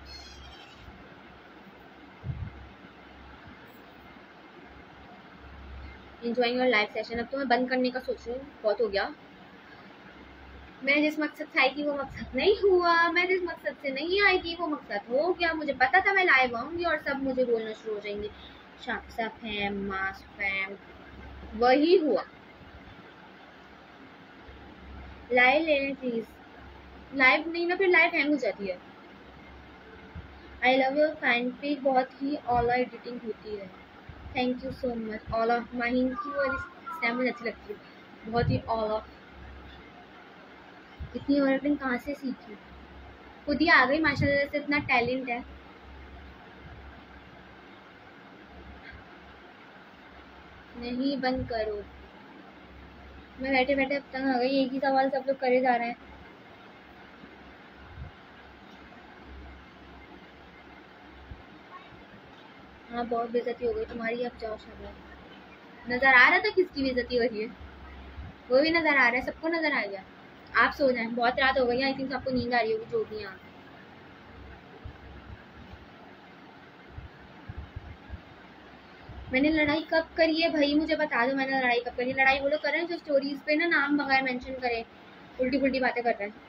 एंजॉइंग योर लाइव सेशन। अब तो मैं बंद करने का सोच रही हूँ, बहुत हो गया। मैं जिस मकसद से आई थी वो मकसद नहीं हुआ, मैं जिस मकसद से नहीं आई थी वो मकसद हो गया। मुझे पता था मैं लाइव आऊंगी और सब मुझे बोलना शुरू हो जाएंगे फैम मास फैम, वही हुआ। लाइव ले लें प्लीज। लाइव नहीं ना, फिर लाइव हैंग हो जाती है। I love your fan page, बहुत ही ऑला एडिटिंग होती है। Thank you so much. ऑला माहिन की वो स्टैम मुझे अच्छी लगती है, बहुत ही ऑला। इतनी और एडिटिंग कहाँ से सीखी? खुद ही आ गई माशाल्लाह से, इतना टैलेंट है। नहीं बंद करो, मैं बैठे बैठे अब तक आ गई। एक ही सवाल सब लोग करे जा रहे हैं। हाँ बहुत बेइज्जती हो गई तुम्हारी, अब जाओ शाबाश। नजर आ रहा था किसकी बेइज्जती हो रही है, वो भी नजर आ रहा है, सबको नजर आ गया। आप सो जाएं, बहुत रात हो गई। आई थिंक सबको नींद आ रही होगी जो भी यहाँ। मैंने लड़ाई कब करी है भाई, मुझे बता दो मैंने लड़ाई कब करी। लड़ाई वो लोग कर रहे हैं जो स्टोरीज पे ना नाम बगैर मेंशन करे उल्टी पुल्टी बातें कर रहे हैं।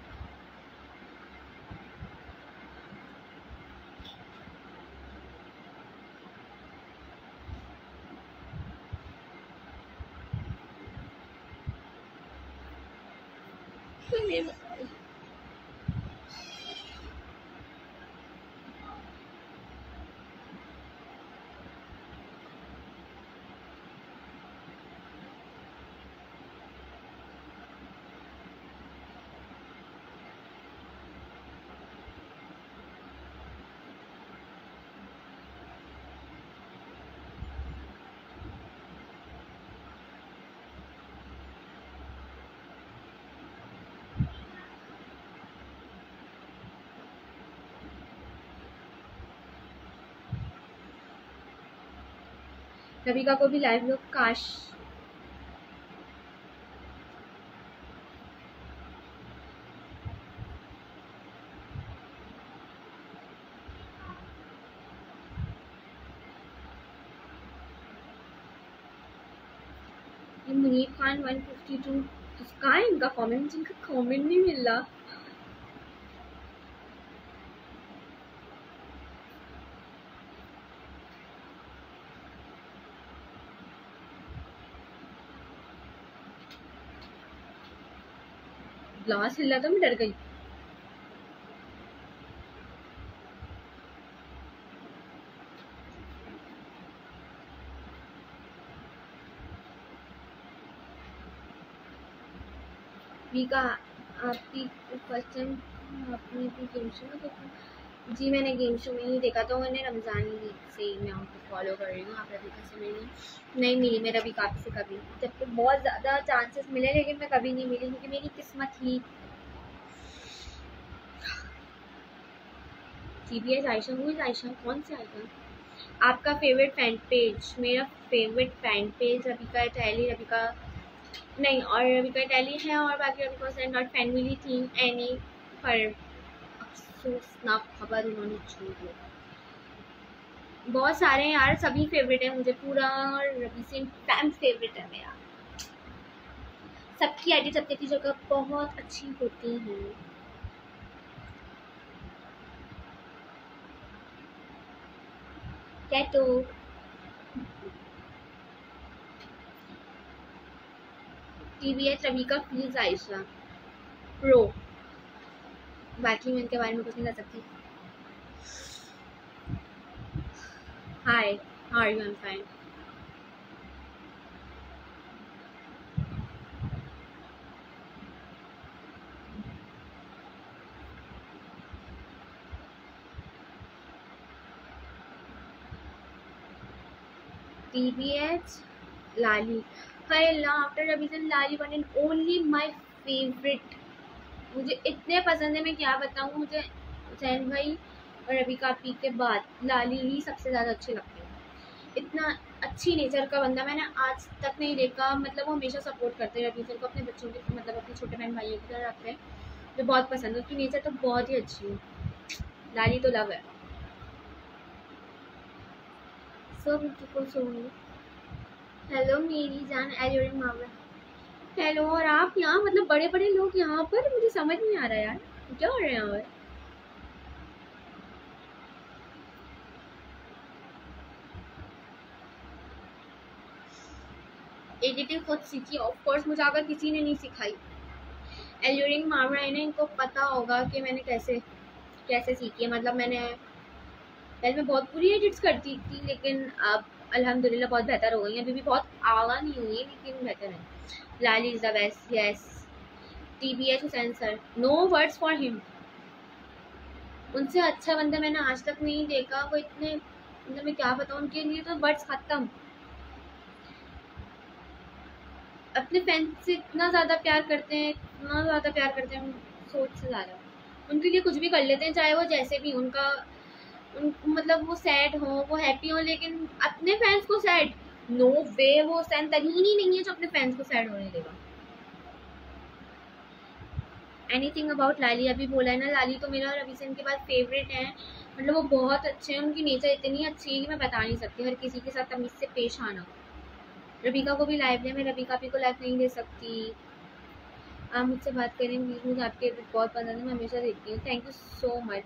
रविका को भी लाइव लोग काश। मुनीर खान 152 कहाँ है इनका कमेंट? इनका कमेंट नहीं मिल रहा। ग्लास हिल रहा था, मैं डर गई। वीका आपकी क्वेश्चन आपने भी गेम शो में देखा? जी मैंने गेम शो में ही देखा, तो मैंने रमज़ानी वीक से मैं उनको फॉलो कर रही हूँ। आप रविका से मिली नहीं मिली, मैं रविका से कभी, जबकि बहुत ज़्यादा चांसेस मिले लेकिन मैं कभी नहीं मिली क्योंकि मेरी किस्मत ही। CBS आयशा हुई। आयशा कौन से आयशा? आपका फेवरेट फैन पेज? मेरा फेवरेट फैन पेज रविका टैली, रविका नहीं और रविका टैली है, और बाकी Ravika send not family theme any, पर अफसोसनाक खबर उन्होंने छोड़ दिया। बहुत सारे हैं यार, सभी फेवरेट है मुझे, पूरा रवि सिंह फैन फेवरेट है मेरा। सबकी आईडी सबकी जगह बहुत अच्छी होती है। कैटो TBH Ravika feels Ayesha pro, बाकी मैं इनके बारे में कुछ नहीं कर सकती। Hi, how are you? I am fine. TBH Lali, हाय अल्लाह, after revision Lali one and only my favourite. मुझे इतने पसंद है, मैं क्या बताऊँ। मुझे हुसैन भाई और रविका आपी के बाद लाली ही सबसे ज़्यादा अच्छे लगते हैं। इतना अच्छी नेचर का बंदा मैंने आज तक नहीं देखा। मतलब वो हमेशा सपोर्ट करते हैं रवि सर को, अपने बच्चों के, मतलब अपने छोटे बहन भाइयों की तरह रखते हैं। मुझे बहुत पसंद है, उसकी नेचर तो बहुत ही अच्छी है। लाली तो लव है। सो ब्यूटीफुल, सो हेलो मेरी जान एल्यूरिंग मामला। हेलो, और आप यहाँ, मतलब बड़े बड़े लोग यहाँ पर, मुझे समझ नहीं आ रहा यार क्या हो रहा है यहाँ पर। एडिटिंग खुद सीखी, ऑफ कोर्स, मुझे अगर किसी ने नहीं सिखाई। एल्यूरिंग मामला है ना, इनको पता होगा कि मैंने कैसे कैसे सीखी है। मतलब मैंने पहले मैं बहुत बुरी एडिट्स करती थी, लेकिन अब अल्हम्दुलिल्लाह बहुत बेहतर हो गई है। अभी भी बहुत आगा नहीं हुई है, लेकिन बेहतर है। Lali is the best, yes. TBH Hussain sir, no words for him. उनसे अच्छा बंदा मैंने आज तक नहीं देखा। वो इतने, मतलब मैं क्या बताऊँ, उनके लिए तो वर्ड्स खत्म। अपने फैंस से इतना ज़्यादा प्यार करते हैं, इतना ज़्यादा प्यार करते हैं, सोच से ज़्यादा। उनके लिए कुछ भी कर लेते हैं, चाहे वो जैसे भी उनका मतलब वो सैड हो, वो हैप्पी हो, लेकिन अपने फैंस को सैड, नो वे। वो तरीन ही नहीं है जो अपने फैंस को सैड होने देगा। एनीथिंग अबाउट लाली, अभी बोला है ना, लाली तो मेरा रवि सिंह के बाद फेवरेट है। मतलब वो बहुत अच्छे हैं, उनकी नेचर इतनी अच्छी है कि मैं बता नहीं सकती। हर किसी के साथ तमीज से पेश आना। रविका को भी लाइव दे, मैं रविका भी को लाइव नहीं दे सकती। आप मुझसे बात करें प्लीज, मुझे आपके बहुत पसंद है, मैं हमेशा देखती हूँ। Thank you so much.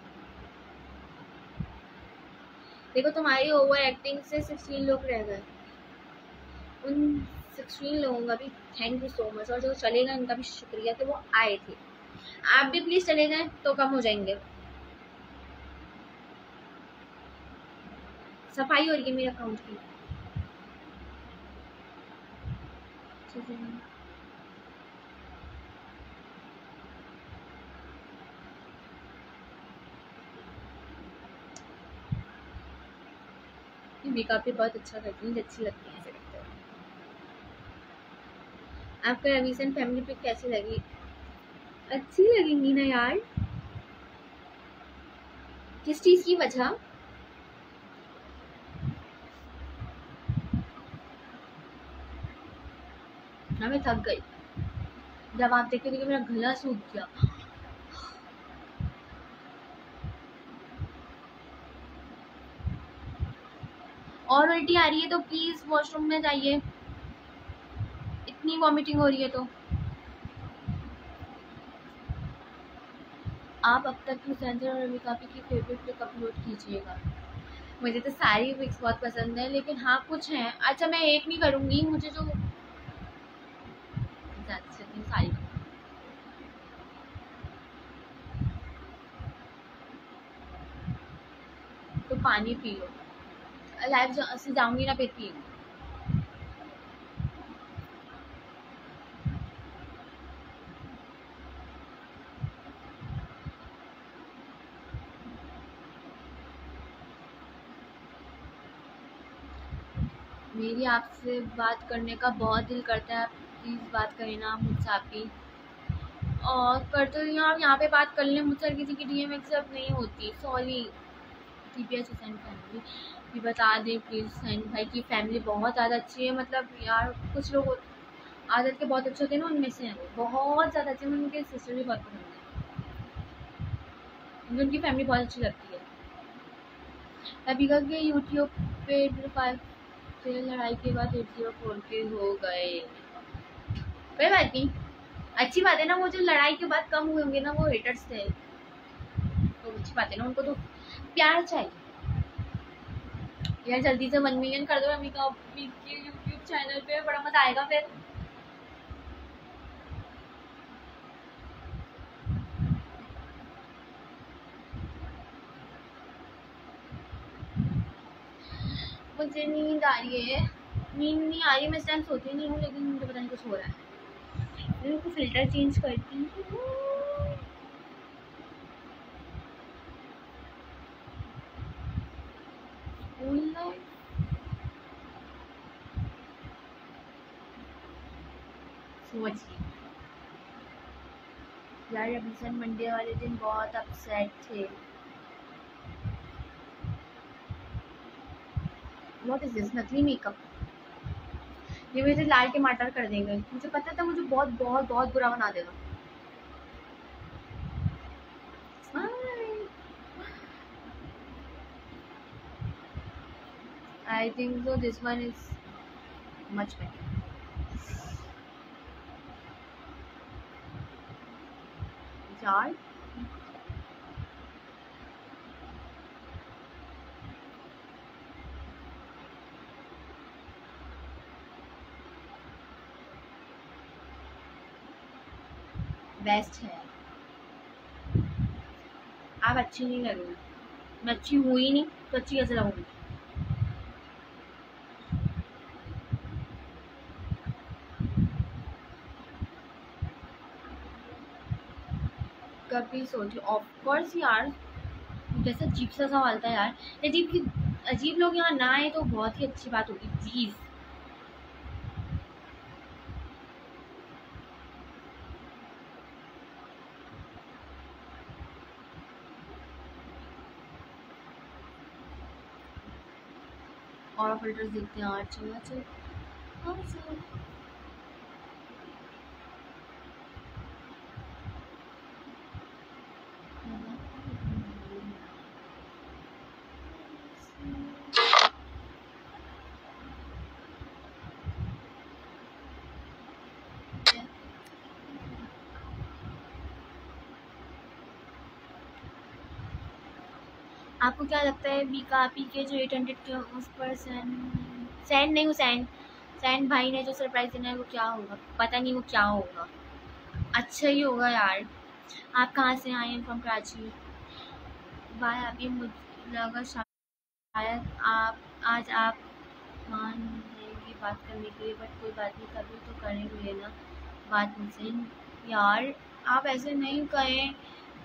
देखो तुम्हारी ओवर एक्टिंग से 16 लोग रह गए। उन 16 लोगों का भी थैंक यू सो मच, और जो चले गए उनका भी शुक्रिया कि वो आए थे। आप भी प्लीज चले जाएं तो कम हो जाएंगे। सफाई हो रही है मेरे अकाउंट की। मेकअप भी बहुत अच्छा करती हूँ, अच्छी लगती है ऐसे लगता है। आपका रिसेंट फैमिली पिक कैसी लगी? अच्छी लगेंगी ना यार। किस चीज की वजह? मैं थक गई जब आप देखते थे कि मेरा गला सूख गया। और उल्टी आ रही है तो प्लीज वॉशरूम में जाइए, इतनी वॉमिटिंग हो रही है तो। आप अब तक की सेंसर और रवि कापी की फेवरेट पिक अपलोड कीजिएगा। मुझे तो सारी पिक्स बहुत पसंद है, लेकिन हाँ कुछ हैं। अच्छा मैं एक नहीं करूँगी, मुझे जो सारी। तो पानी पी लो, लाइव से जाऊंगी ना फिर पी लो। मेरी आपसे बात करने का बहुत दिल करता है, प्लीज़ बात करें ना मुझसे आप ही। और करते तो आप यहाँ पे बात कर लें मुझसे, किसी की DM एक्सेप्ट नहीं होती, सॉरी। TBH हुसैन फैमिली भी बता दें प्लीज़। हुसैन भाई की फैमिली बहुत ज़्यादा अच्छी है। मतलब यार कुछ लोग आदत के बहुत अच्छे होते हैं ना, उनमें से हैं बहुत ज़्यादा अच्छे। मुझे उनके सिस्टर भी बहुत पसंद है, मुझे उनकी फैमिली बहुत अच्छी लगती है। अभी कल के यूट्यूब पे 5 से लड़ाई के बाद 804K हो गए। कोई बात नहीं, अच्छी बात है ना। वो जो लड़ाई के बाद कम हुए होंगे ना, वो हेटर्स थे, तो अच्छी बात है ना, उनको तो प्यार चाहिए। यार जल्दी से 1 मिलियन कर दो अम्मी का यूट्यूब चैनल पे, बड़ा मजा आएगा फिर। मुझे नींद आ रही है, नींद नहीं आ रही, मैं इस टाइम सोती नहीं हूँ, लेकिन मुझे पता नहीं कुछ हो रहा है। मेरे को फिल्टर चेंज करती हूँ। सोचिए यार, रबिसन मंडे वाले दिन बहुत अपसेट थे। व्हाट इज दिस, नकली मेकअप। ये मुझे लाल टमाटर कर देंगे, मुझे पता था मुझे बहुत बहुत बहुत बुरा बना देगा। I think so this one is much better. यार बेस्ट है। आप अच्छी नहीं लगोगी, मैं अच्छी हुई नहीं तो अच्छी कैसे लगूंगी। कभी सोची ऑफ कोर्स यार, जैसा अजीब सा सवाल था यार। अजीब लोग यहाँ ना आए तो बहुत ही अच्छी बात होगी प्लीज। और फिल्टर्स देखते हैं यार, चलो चलो हाँ चलो। आपको क्या लगता है बीका आपी के जो 800 के उस पर सैंड नहीं, सैंड भाई ने जो सरप्राइज देना है वो क्या होगा, पता नहीं वो क्या होगा। अच्छा ही होगा यार। आप कहाँ से आए हैं? फ्रॉम कराची। बाय अभी मुझे लगा शायद आप आज आप मान लेंगे बात करने के लिए, बट कोई बात नहीं, कभी तो करेंगे ना बात मुझसे। यार आप ऐसे नहीं कहें।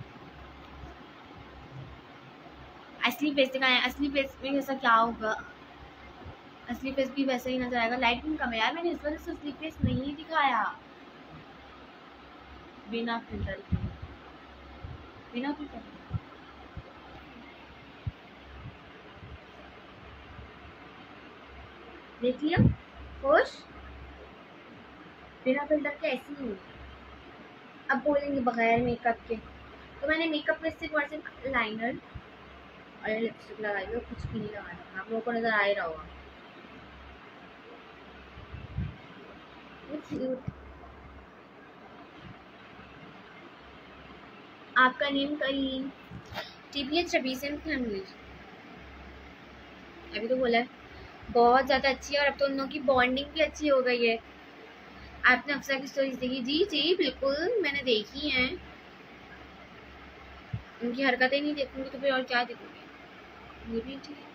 असली फेस दिखाएं, असली फेस में ऐसा क्या होगा? असली फेस भी वैसे ही नजर आएगा, लाइटिंग कम है यार, मैंने इस वजह से असली फेस नहीं दिखाया। बिना फिल्टर के, बिना फिल्टर देख लिया खुश, बिना फिल्टर के ऐसी ही। अब बोलेंगे बगैर मेकअप के, तो मैंने मेकअप में सिर्फ लाइनर और लिपस्टिक लगाई हुई, कुछ भी नहीं लगाया। आप लोगों को नजर आ ही रहा होगा। आपका नेम करीम, टीपीएच रबीसन फैमिली। अभी तो बोला है बहुत ज़्यादा अच्छी है, और अब तो उन लोगों की बॉन्डिंग भी अच्छी हो गई है। आपने अफसा की स्टोरीज देखी? जी जी बिल्कुल मैंने देखी हैं। उनकी हरकतें नहीं देखूंगी तो फिर और क्या देखूंगी। ये भी ठीक है।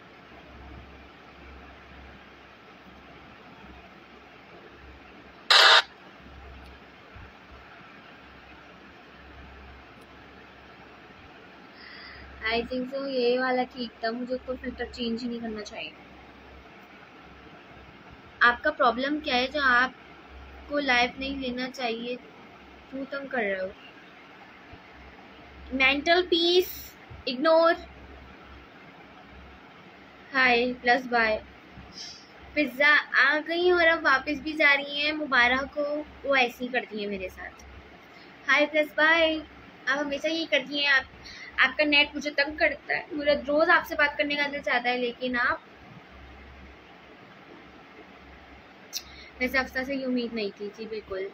आई थिंक सो ये वाला ठीक था, मुझे कोई फिल्टर चेंज ही नहीं करना चाहिए। आपका प्रॉब्लम क्या है जो आपको लाइफ नहीं लेना चाहिए? क्यों तंग कर रहे हो? Mental peace ignore. Hi plus bye. Pizza आ गई और अब वापस भी जा रही हैं मुबारक को, वो ऐसे ही करती है मेरे साथ। Hi plus bye. आप हमेशा यही करती हैं। आपका नेट मुझे तंग करता है, मुझे रोज आपसे बात करने का दिल चाहता है, लेकिन आप वैसे अफसा से ये उम्मीद नहीं थी। जी बिल्कुल।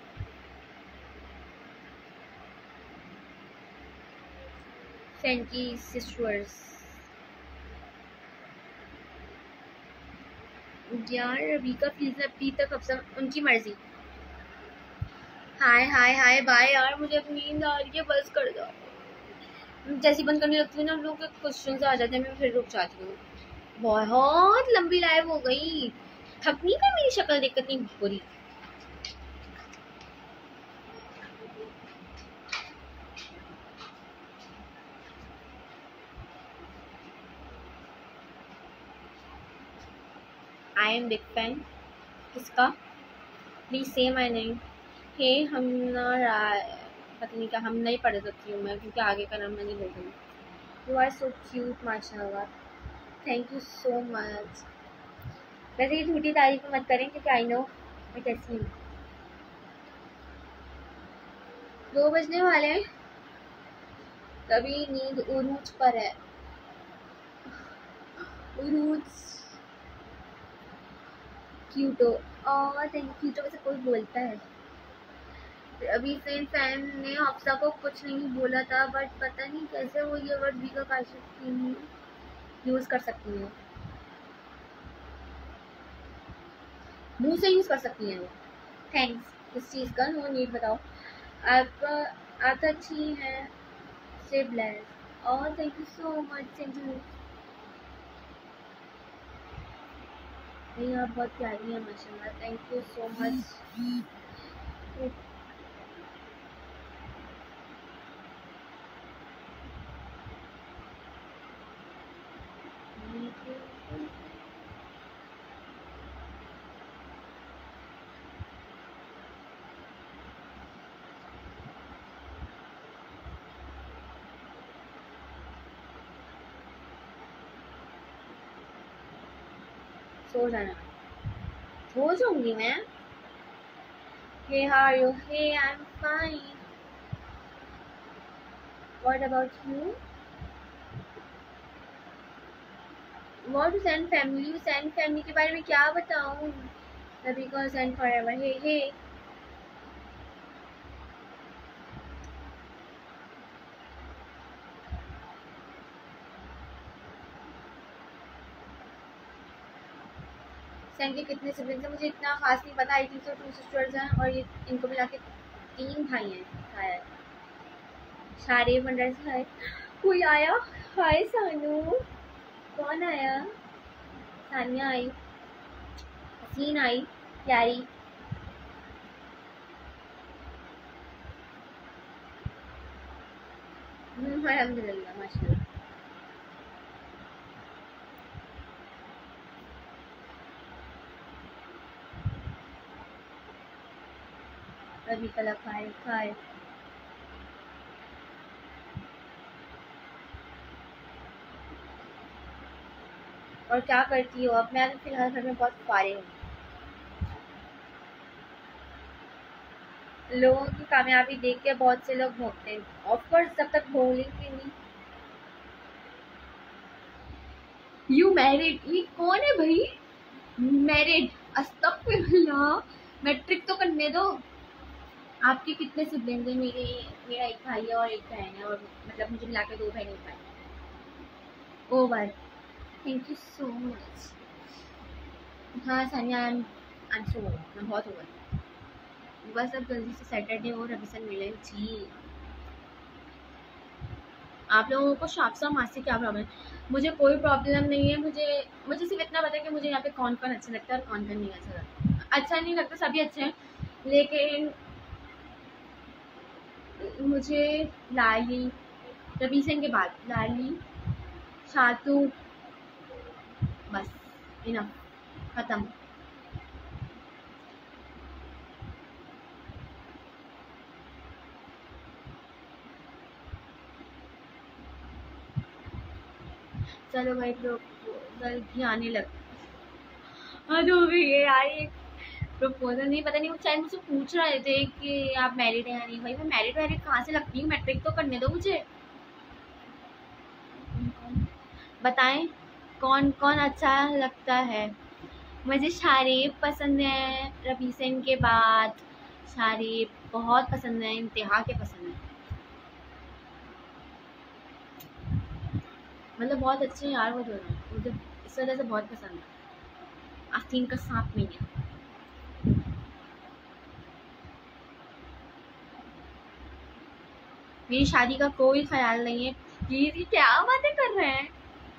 Thank you sisters. यार रबीका प्लीज अभी तक अब सब उनकी मर्जी। हाय हाय हाय बाय यार, मुझे अब नींद आ रही है, बस कर दो। जैसी बंद करने लगती हूँ ना, हम लोग के क्वेश्चन आ जाते हैं, मैं फिर रुक जाती हूँ। बहुत लंबी लाइव हो गई, थक नहीं गई मेरी शक्ल देख कितनी बुरी। I am big fan. किसका? Please say my name. Hey हम ना पता नहीं क्या, हम नहीं पढ़ सकती हूँ मैं, क्योंकि आगे का नाम मैं नहीं बोल रही। यू आर सो क्यूट माशाल्लाह, थैंक यू सो मच। वैसे ये झूठी तारीफ मत करें, क्योंकि आई नो मैं कैसी हूँ। 2 बजने वाले हैं, तभी नींद उरूज पर है। उरूज क्यूटो, और क्यूटो वैसे कोई बोलता है। अभी फैन ने हफ्सा को कुछ नहीं बोला था, बट पता नहीं कैसे वो ये वर्ड भी का काशिफ यूज कर सकती है, मुंह से यूज कर सकती है वो। थैंक्स इस चीज का, नो नीड। बताओ आप तो अच्छी हैं, से ब्लेस। और thank you so much, thank you. नहीं आप बहुत प्यारी हैं माशाल्लाह, थैंक यू सो मच। सो जाना, सो जाऊंगी मैं। Hey, how are you? Hey, I'm fine. What about you? What to send family? Send family के बारे में क्या बताऊँ? Thereby gonna send forever. Hey, hey. San के कितने सिबलिंग्स हैं मुझे इतना खास नहीं पता। आई थिंक सो 2 सिस्टर्स हैं, और ये इनको मिला के 3 भाई हैं शायद। सारे वंडर से हाय। कोई आया? हाय सानू। कौन आया? सानिया आई, हसीन आई, प्यारी। अल्हम्दुलिल्लाह माशाल्लाह। अभी कल खाए खाए। और क्या करती हो अब? मैं तो फिलहाल घर में बहुत फारे हूँ। लोगों की कामयाबी देख के बहुत से लोग भोगते हैं, ऑफकोर्स जब तक भोगेंगे नहीं। You married? ये कौन है भाई? मैरिड? अस्तगफिरुल्लाह, मैट्रिक तो करने दो। आपके कितने सिबलिंग्स हैं? मेरा एक भाई है और एक बहन है, और मतलब मुझे मिला के 2 बहन एक भाई। Over, thank you so much. हाँ Saniya, I am so over, मैं बहुत ओवर। बस अब जल्दी से सैटरडे और रविसन मिले जी। आप लोगों को शापसा मास से क्या प्रॉब्लम है? मुझे कोई प्रॉब्लम नहीं है। मुझे सिर्फ इतना पता है कि मुझे यहाँ पे कौन कौन अच्छा लगता है और कौन कौन नहीं अच्छा लगता। अच्छा नहीं लगता, सभी अच्छे हैं, लेकिन मुझे लाली, रबीसन के बाद लाली, शातू, बस इनफ, खत्म। चलो भाई, प्रपोजल भी आने लग। हाँ तो भी ये यार, प्रपोजल नहीं, पता नहीं वो शायद मुझसे पूछ रहे थे कि आप मैरिड हैं या नहीं। भाई मैं मैरिड वैरिड कहाँ से लगती हूँ? मैट्रिक तो करने दो मुझे। बताएं कौन कौन अच्छा लगता है? मुझे शारीफ पसंद है, रबीसन के बाद शारीफ बहुत पसंद है, इंतहा के पसंद है, मतलब बहुत अच्छे हैं यार वो दोनों, मुझे इस वजह से बहुत पसंद है। आस्तीन का सांप नहीं है। मेरी शादी का कोई ख्याल नहीं है। ये क्या बातें कर रहे हैं।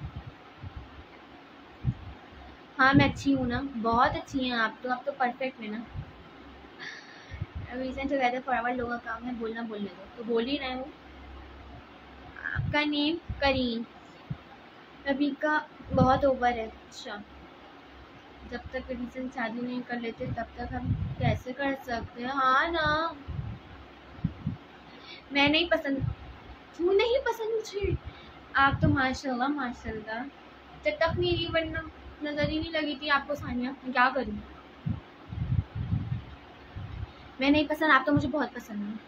हाँ मैं अच्छी हूँ ना, बहुत अच्छी हैं आप तो परफेक्ट है ना। रीजन टुगेदर फॉरएवर लोगों का काम है बोलना, बोलने दो तो बोल ही रहे हूँ। आपका नेम करीम। अभी का बहुत ओवर है। अच्छा, जब तक रीजन शादी नहीं कर लेते तब तक हम कैसे कर सकते हैं। हाँ ना, मैं नहीं पसंद। क्यों नहीं पसंद मुझे? आप तो माशाल्लाह माशाल्लाह। जब तक मेरी वरना नजर ही नहीं लगी थी आपको सानिया, मैं क्या करूँ। मैं नहीं पसंद, आप तो मुझे बहुत पसंद है।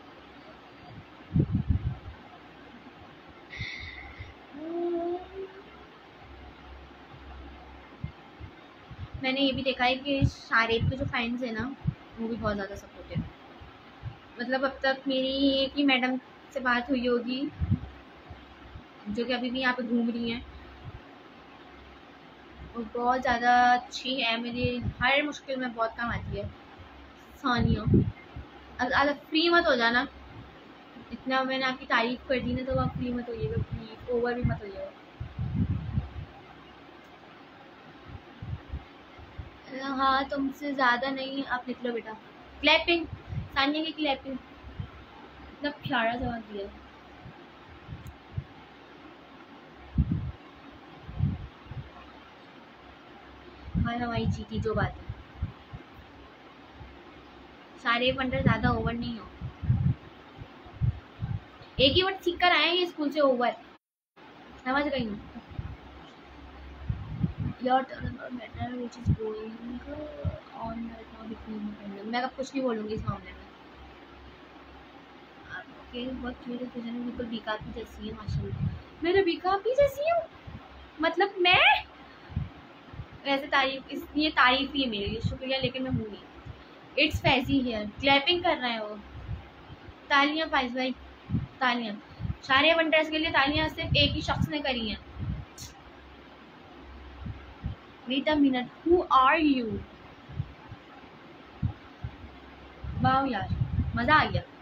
मैंने ये भी देखा है कि शारेब के जो फैंस है ना वो भी बहुत ज़्यादा सपोर्टिव। मतलब अब तक मेरी एक ही मैडम से बात हुई होगी जो कि अभी भी यहाँ पे घूम रही हैं, वो बहुत ज़्यादा अच्छी है, मेरी हर मुश्किल में बहुत काम आती है। सानिया अलग फ्री मत हो जाना, इतना मैंने आपकी तारीफ कर दी ना तो आप फ्री मत होइएगा प्लीज, ओवर भी मत होइएगा। हाँ तुमसे ज़्यादा नहीं, आप निकलो बेटा। क्लैपिंग, सानिया की क्लैपिंग, इतना प्यारा जवाब दिया। हमारी जीती जो बात है। सारे वंडर ज़्यादा ओवर नहीं हो, एक ही वर्ड सीख कर आए ये स्कूल से, ओवर समझ गई हूँ। Your turn or matter which is going on right now between you. मैं अब कुछ नहीं बोलूँगी इस मामले में। आपके बहुत क्यूट है, बिल्कुल बीकापी जैसी है माशाल्लाह। मैं बीकापी जैसी हूँ मतलब मैं वैसे तारीफ, इसलिए तारीफ ही है मेरे लिए, शुक्रिया लेकिन मैं हूँ नहीं। इट्स फैजी हियर, क्लैपिंग कर रहे हैं वो। तालियां फाइज भाई, तालियां। सारे वंडर्स के लिए तालियां सिर्फ एक ही शख्स ने करी हैं। Wait a minute, who are you? वाह यार मजा आ गया।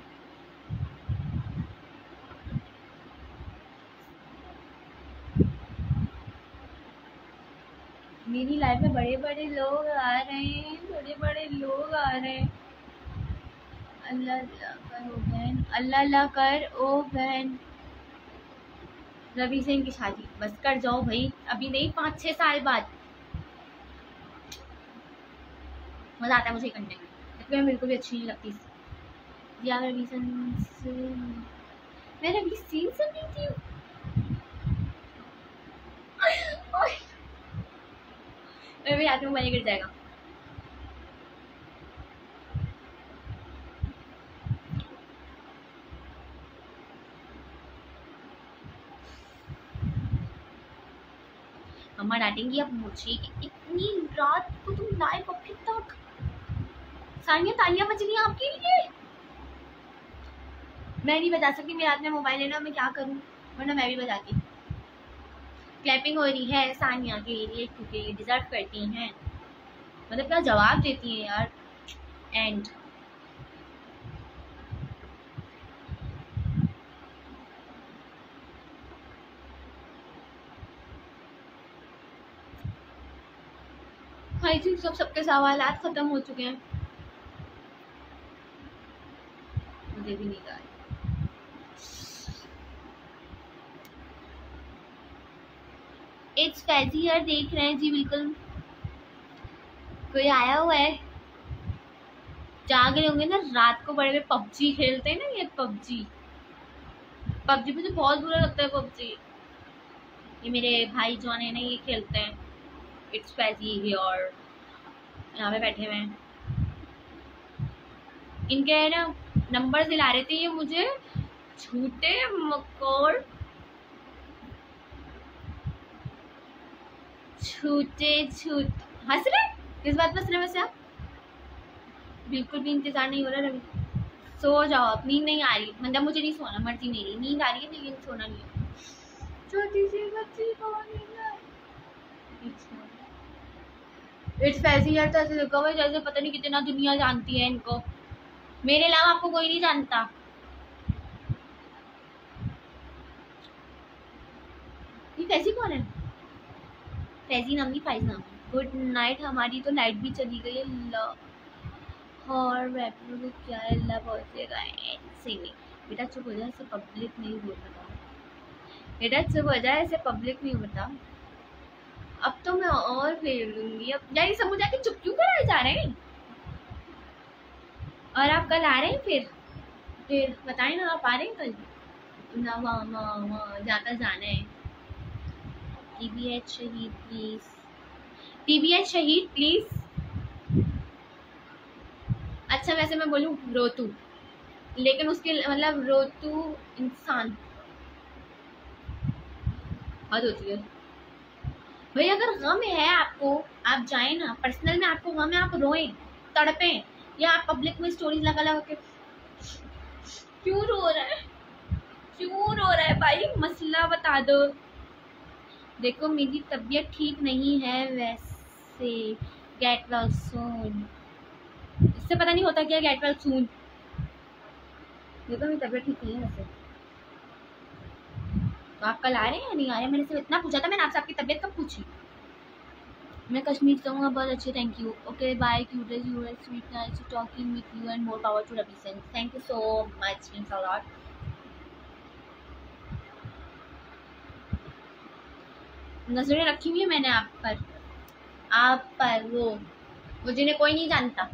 मेरी लाइफ में बड़े बड़े लोग आ रहे हैं, बड़े बड़े लोग आ रहे हैं। अल्लाह अल्लाह कर ओ बहन, अल्लाह अल्लाह कर ओ बहन। रवि सिंह की शादी बस कर जाओ भाई, अभी नहीं 5-6 साल बाद। मजा आता है मुझे करने में, लेकिन मैं बिल्कुल भी अच्छी नहीं लगती। या रवि सिंह से मैं रवि सिंह से नहीं थी। मेरे हाथ में पानी गिर जाएगा। मम्मा डांटेंगी अब मुझे कि इतनी रात को तुम लाइव अभी तक। सानिया तालियां बज रही हैं आपके लिए। मैं नहीं बजा सकती, मेरे हाथ में मोबाइल है ना, मैं क्या करूं, वरना मैं भी बजाती। क्लैपिंग हो रही है सानिया के लिए क्योंकि ये डिजर्व करती हैं। मतलब क्या जवाब देती हैं यार। एंड आई थिंक सबके सवाल खत्म हो चुके हैं। मुझे भी नहीं कहा। इट्स फैजी यार, देख रहे हैं जी बिल्कुल। कोई आया हुआ है, जाग रहे होंगे ना रात को, बड़े बड़े पबजी खेलते हैं ना, ये पबजी मुझे बहुत बुरा लगता है पबजी। ये मेरे भाई जॉन है ना, ये खेलते हैं। इट्स फैजी हियर, यहाँ पे बैठे हुए हैं। इनके है ना नंबर दिला रहे थे ये मुझे, झूठे मकोड़, छूटे छूट। हंस रहे किस बात पर हंस रहे वैसे आप? बिल्कुल भी इंतजार नहीं हो रहा रवि, सो जाओ आप, नींद नहीं आ रही। मतलब मुझे नहीं सोना, मर्जी मेरी, नींद आ रही है लेकिन सोना नहीं है। छोटी सी बच्ची को नींद आ रही। इट्स फैजी यार, तो ऐसे देखा हुआ है जैसे पता नहीं कितना दुनिया जानती है इनको, मेरे अलावा आपको कोई नहीं जानता। ये फैजी कौन है? फैजी नाम नहीं, फाइज नाम है। गुड नाइट, हमारी तो लाइट भी चली गई है। और बैटरी को क्या है, अल्लाह पहुँचेगा ऐसे नहीं। बेटा चुप हो जाए, ऐसे पब्लिक नहीं बोलता। बेटा चुप हो जाए, ऐसे पब्लिक नहीं बता। अब तो मैं और फेर लूंगी। अब यार सब मुझे आके चुप क्यों कराए जा रहे हैं? और आप कल आ रहे हैं फिर बताएं ना, आप आ रहे हैं कल ना? वहाँ जाता जाना है। टीबीएच शहीद प्लीज, टीबीएच शहीद प्लीज। अच्छा वैसे मैं बोलूं रोतू, लेकिन उसके मतलब रोतू इंसान हद होती है भाई। अगर गम है आपको, आप जाए ना, पर्सनल में आपको गम है, आप रोएं तड़पें, या आप पब्लिक में स्टोरीज लगा लगा के क्यों रो रहा है, क्यों रो रहा है भाई, मसला बता दो। देखो मेरी तबीयत ठीक नहीं है वैसे, गेट वेल सून। इससे पता नहीं होता क्या गेट वेल सून। देखो मेरी तबीयत ठीक नहीं है वैसे। तो आप कल आ रहे हैं या नहीं आ रहे? मैंने सिर्फ इतना पूछा था, मैंने आपसे आपकी तबीयत कब पूछी? मैं कश्मीर से हूँ, बहुत अच्छे, thank you. Okay bye, cutest you are sweet, nice talking with you and more power to Ravi Singh. Thank you so much, means a lot. नजरें रखी हुई है मैंने आप पर वो जिन्हें कोई नहीं जानता।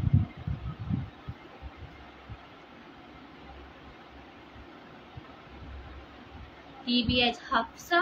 टीबीएच हफ्सा,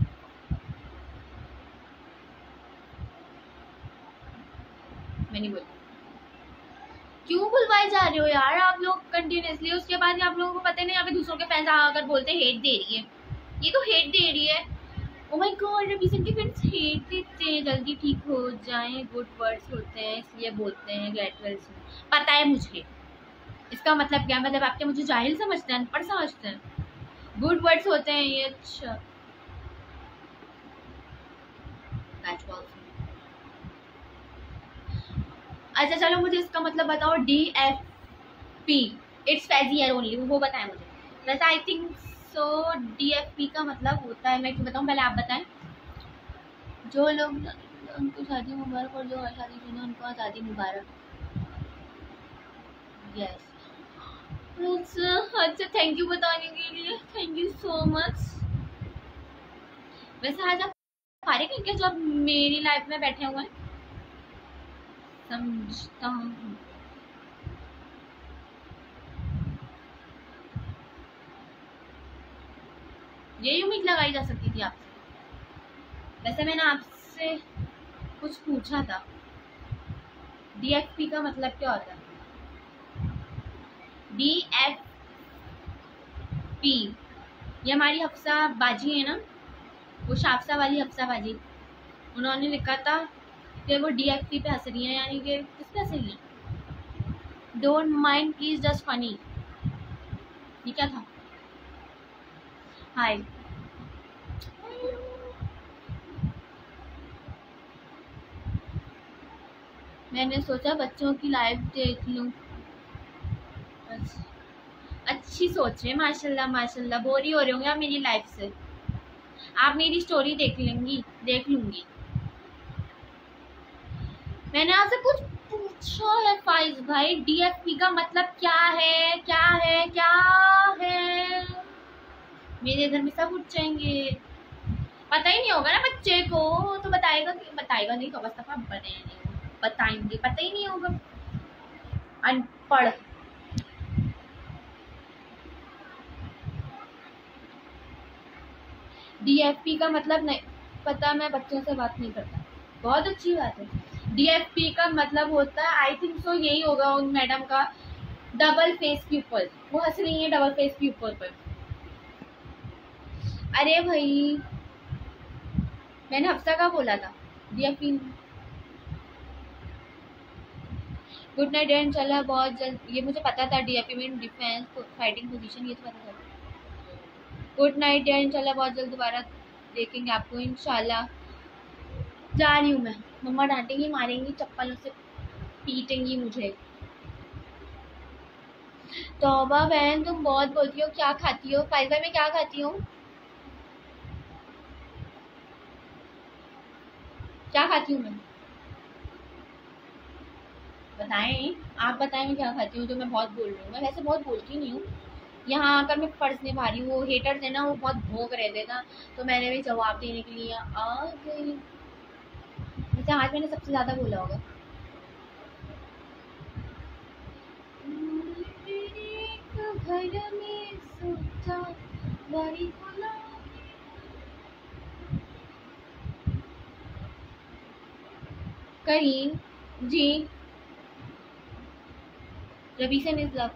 मैं नहीं बोली। क्यों बुलवाए जा रहे हो यार आप लोग कंटिन्यूसली? उसके बाद आप लोगों को पता नहीं, अगर दूसरों के फैंस आकर बोलते हैं हेट दे रही है, ये तो हेट दे रही है। Oh my god, Ravi Singh के फैंस हेट देते हैं, जल्दी ठीक हो जाएं, गुड वर्ड्स होते हैं इसलिए बोलते हैं, गेट वेल सून। पता है मुझे इसका मतलब क्या, मतलब आपके मुझे जाहिल समझते हैं, अनपढ़ समझते हैं? गुड वर्ड्स होते हैं ये, अच्छा। अच्छा चलो मुझे इसका मतलब बताओ, DFP, it's Faizi air only, वो बताएं मुझे। वैसे आई थिंक सो DFP का मतलब होता है, मैं क्यों बताऊं, पहले आप बताएं। जो लोग उनको शादी मुबारक, और जो शादी शुदा उनको आज़ादी मुबारक। यस अच्छा, थैंक यू बताने के लिए, थैंक यू सो मच। वैसे आज आप फारिग हैं क्या, जो आप मेरी लाइफ में बैठे हुए हैं? समझता हूँ। यही उम्मीद लगाई जा सकती थी आपसे। वैसे मैंने आपसे कुछ पूछा था, DFP का मतलब क्या होता है? DFP, ये हमारी हफ्सा बाजी है ना, वो शाफसा वाली हफ्सा बाजी, उन्होंने लिखा था कि वो DFP पे हंस रही है, यानी कि किस पे हंस रही है? Don't mind please, just funny. ये क्या था? हाय, मैंने सोचा बच्चों की लाइफ देख लूं। अच्छी सोच है, माशाल्लाह माशाल्लाह। बोरी हो रहे होंगे आप मेरी लाइफ से, आप मेरी स्टोरी देख लूंगी। मैंने आपसे कुछ पूछा है फाइज भाई, DFP का मतलब क्या है, क्या है, क्या है? मेरे घर में सब उठ जाएंगे। पता ही नहीं होगा ना बच्चे को, तो बताएगा नहीं तो बस दफा बताएंगे, पता ही नहीं होगा, अनपढ़। DFP का मतलब नहीं पता, मैं बच्चों से बात नहीं करता। बहुत अच्छी बात है। DFP का मतलब होता है, आई थिंक सो यही होगा उन मैडम का, डबल फेस पीपल। वो हंस रही है डबल फेस पीपल पर। अरे भाई मैंने हफ्ता का बोला था, DFP। गुड नाइट एंड चला बहुत जल्द, ये मुझे पता था, DFP में डिफेंस फाइटिंग पोजीशन, ये तो पता था। गुड नाइट एंड चला बहुत जल्द दोबारा देखेंगे आपको इंशाल्लाह। जा रही हूँ मैं। मम्मा डांटेंगी, मारेंगी, चप्पलों से पीटेंगी मुझे। तौबा बहन, तुम बहुत बोलती हो। क्या खाती हो फाइजा में, क्या खाती हो? क्या खाती हूँ मैं? बताएं, आप बताएं मैं क्या खाती हूँ। तो मैं बहुत बोल रही हूँ, मैं वैसे बहुत बोलती नहीं हूँ। यहाँ आकर मैं फर्ज निभा रही हूँ। वो हेटर थे ना, वो बहुत भौंक रहे थे ना, तो मैंने भी जवाब देने के लिए आ गई। वैसे आज मैंने सबसे ज्यादा बोला होगा। घर में सोचा बड़ी गुलाब। करीम जी, रवि से मतलब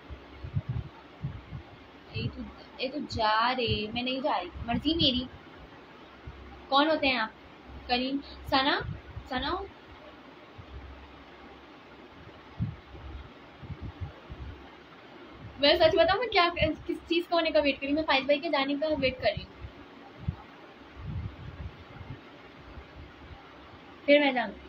ये तो जा रहे, मैं नहीं जा रही, मर्जी मेरी। कौन होते हैं आप? करीम, सना, सना। मैं सच बताऊं, मैं क्या किस चीज का होने का वेट कर रही हूँ? मैं फाइज भाई के जाने का वेट कर रही हूँ, फिर मैं जाऊंगी।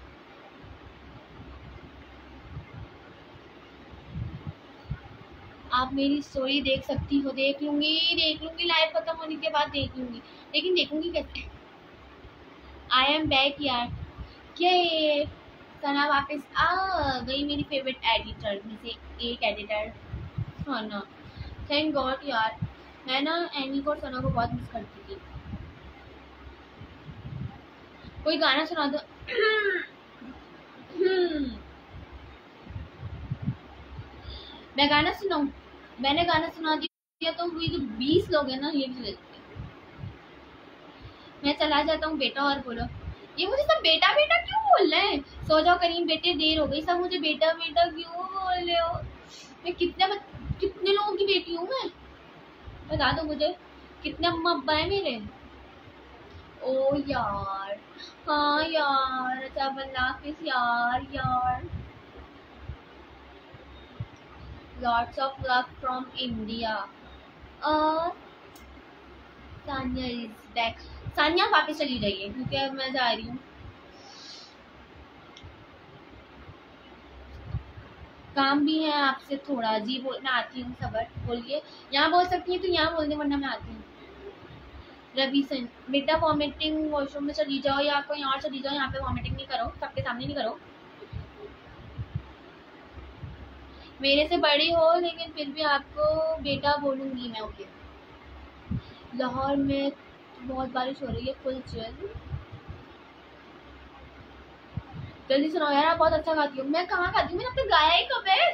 आप मेरी स्टोरी देख सकती हो। देख लूंगी, देख लूंगी, लाइव खत्म होने के बाद देख लूंगी। लेकिन देखूंगी कैसे? आई एम बैक यार। क्या ये सना वापस आ गई, मेरी फेवरेट एडिटर में से एक एडिटर। सना, थैंक गॉड यार। मैं ना एमी को और सना को बहुत मिस करती थी। कोई गाना सुना दो। मैं गाना सुनाऊं? मैंने गाना सुना दिया तो हुई, जो 20 लोग हैं ना, ये भी लेते। मैं चला जाता हूँ बेटा, और बोलो। ये मुझे सब बेटा बेटा क्यों बोल रहे हैं? सो जाओ करीम बेटे, देर हो गई। सब मुझे बेटा बेटा क्यों बोल रहे हो? मैं कितने लोगों की बेटी हूँ मैं? बता दो मुझे, कितने अम्मा अब्बा है मेरे? ओ यार, हाँ यार, अच्छा अल्लाह हाफिज यार। यार, lots of love from India. Saniya is back. Saniya वापस चली जाइए, क्योंकि अब मैं जा रही हूँ। काम भी है आपसे थोड़ा जी। मैं आती हूँ, सबर बोलिए। यहाँ बोल सकती है तो यहाँ बोल दे, वरना मैं आती हूँ। रवि सेन, बेटा वॉमिटिंग वॉशरूम में चली जाओ, या कोई और चली जाओ। यहाँ पे वॉमिटिंग नहीं करो, सबके सामने नहीं करो। मेरे से बड़ी हो, लेकिन फिर भी आपको बेटा बोलूंगी मैं। ओके। लाहौर में बहुत बारिश हो रही है, फुल चिल। जल्दी सुनाओ यार, आप बहुत अच्छा गाती हो। मैं कहाँ गाती हूँ? मैंने अपने गाया ही कब है?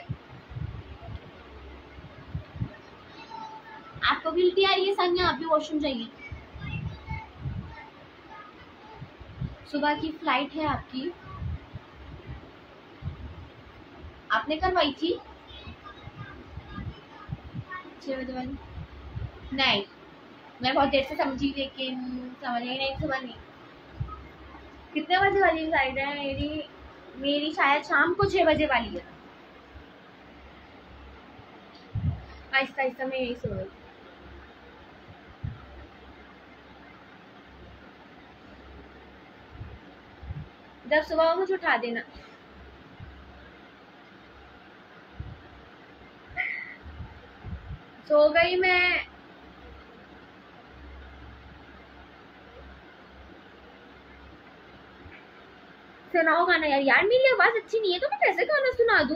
आपको भी उल्टी आ रही है सानिया? आप भी वॉशरूम जाइए। सुबह की फ्लाइट है आपकी? आपने करवाई थी 6 बजे वाली? नहीं, मैं बहुत देर से समझी, लेकिन समझ ही नहीं। सुबह नहीं। कितने बजे वाली फ्लाइट है मेरी? मेरी शायद शाम को 6 बजे वाली है। आहिस्ता आहिस्ता मैं यही सो रही। जब सुबह हो मुझे उठा देना। सो गई मैं। सुनाओ गाना यार। यार मेरी आवाज अच्छी नहीं है तो मैं कैसे गाना सुना दूं?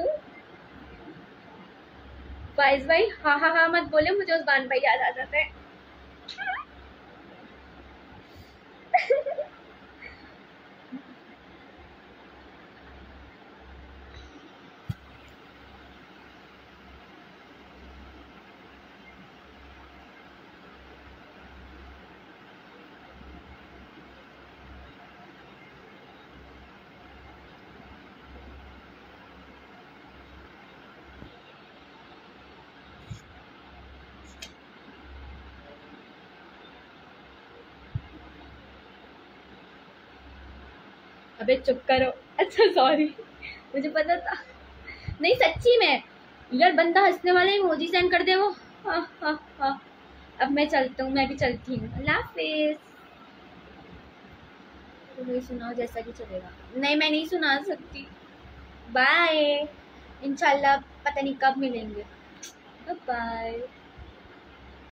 फाइज भाई, हाँ हाँ हाँ मत बोले, मुझे उस्मान भाई याद आ जाते हैं। अबे चुप करो। अच्छा सॉरी, मुझे पता था। नहीं सच्ची में यार, बंदा हंसने वाले इमोजी सेंड कर दे वो। हाँ हाँ हाँ। अब मैं चलता हूँ, मैं भी चलती हूँ। अल्लाह हाफिज। वही सुनाओ, जैसा भी चलेगा। नहीं, मैं नहीं सुना सकती। बाय। इंशाल्लाह पता नहीं कब मिलेंगे। बाय।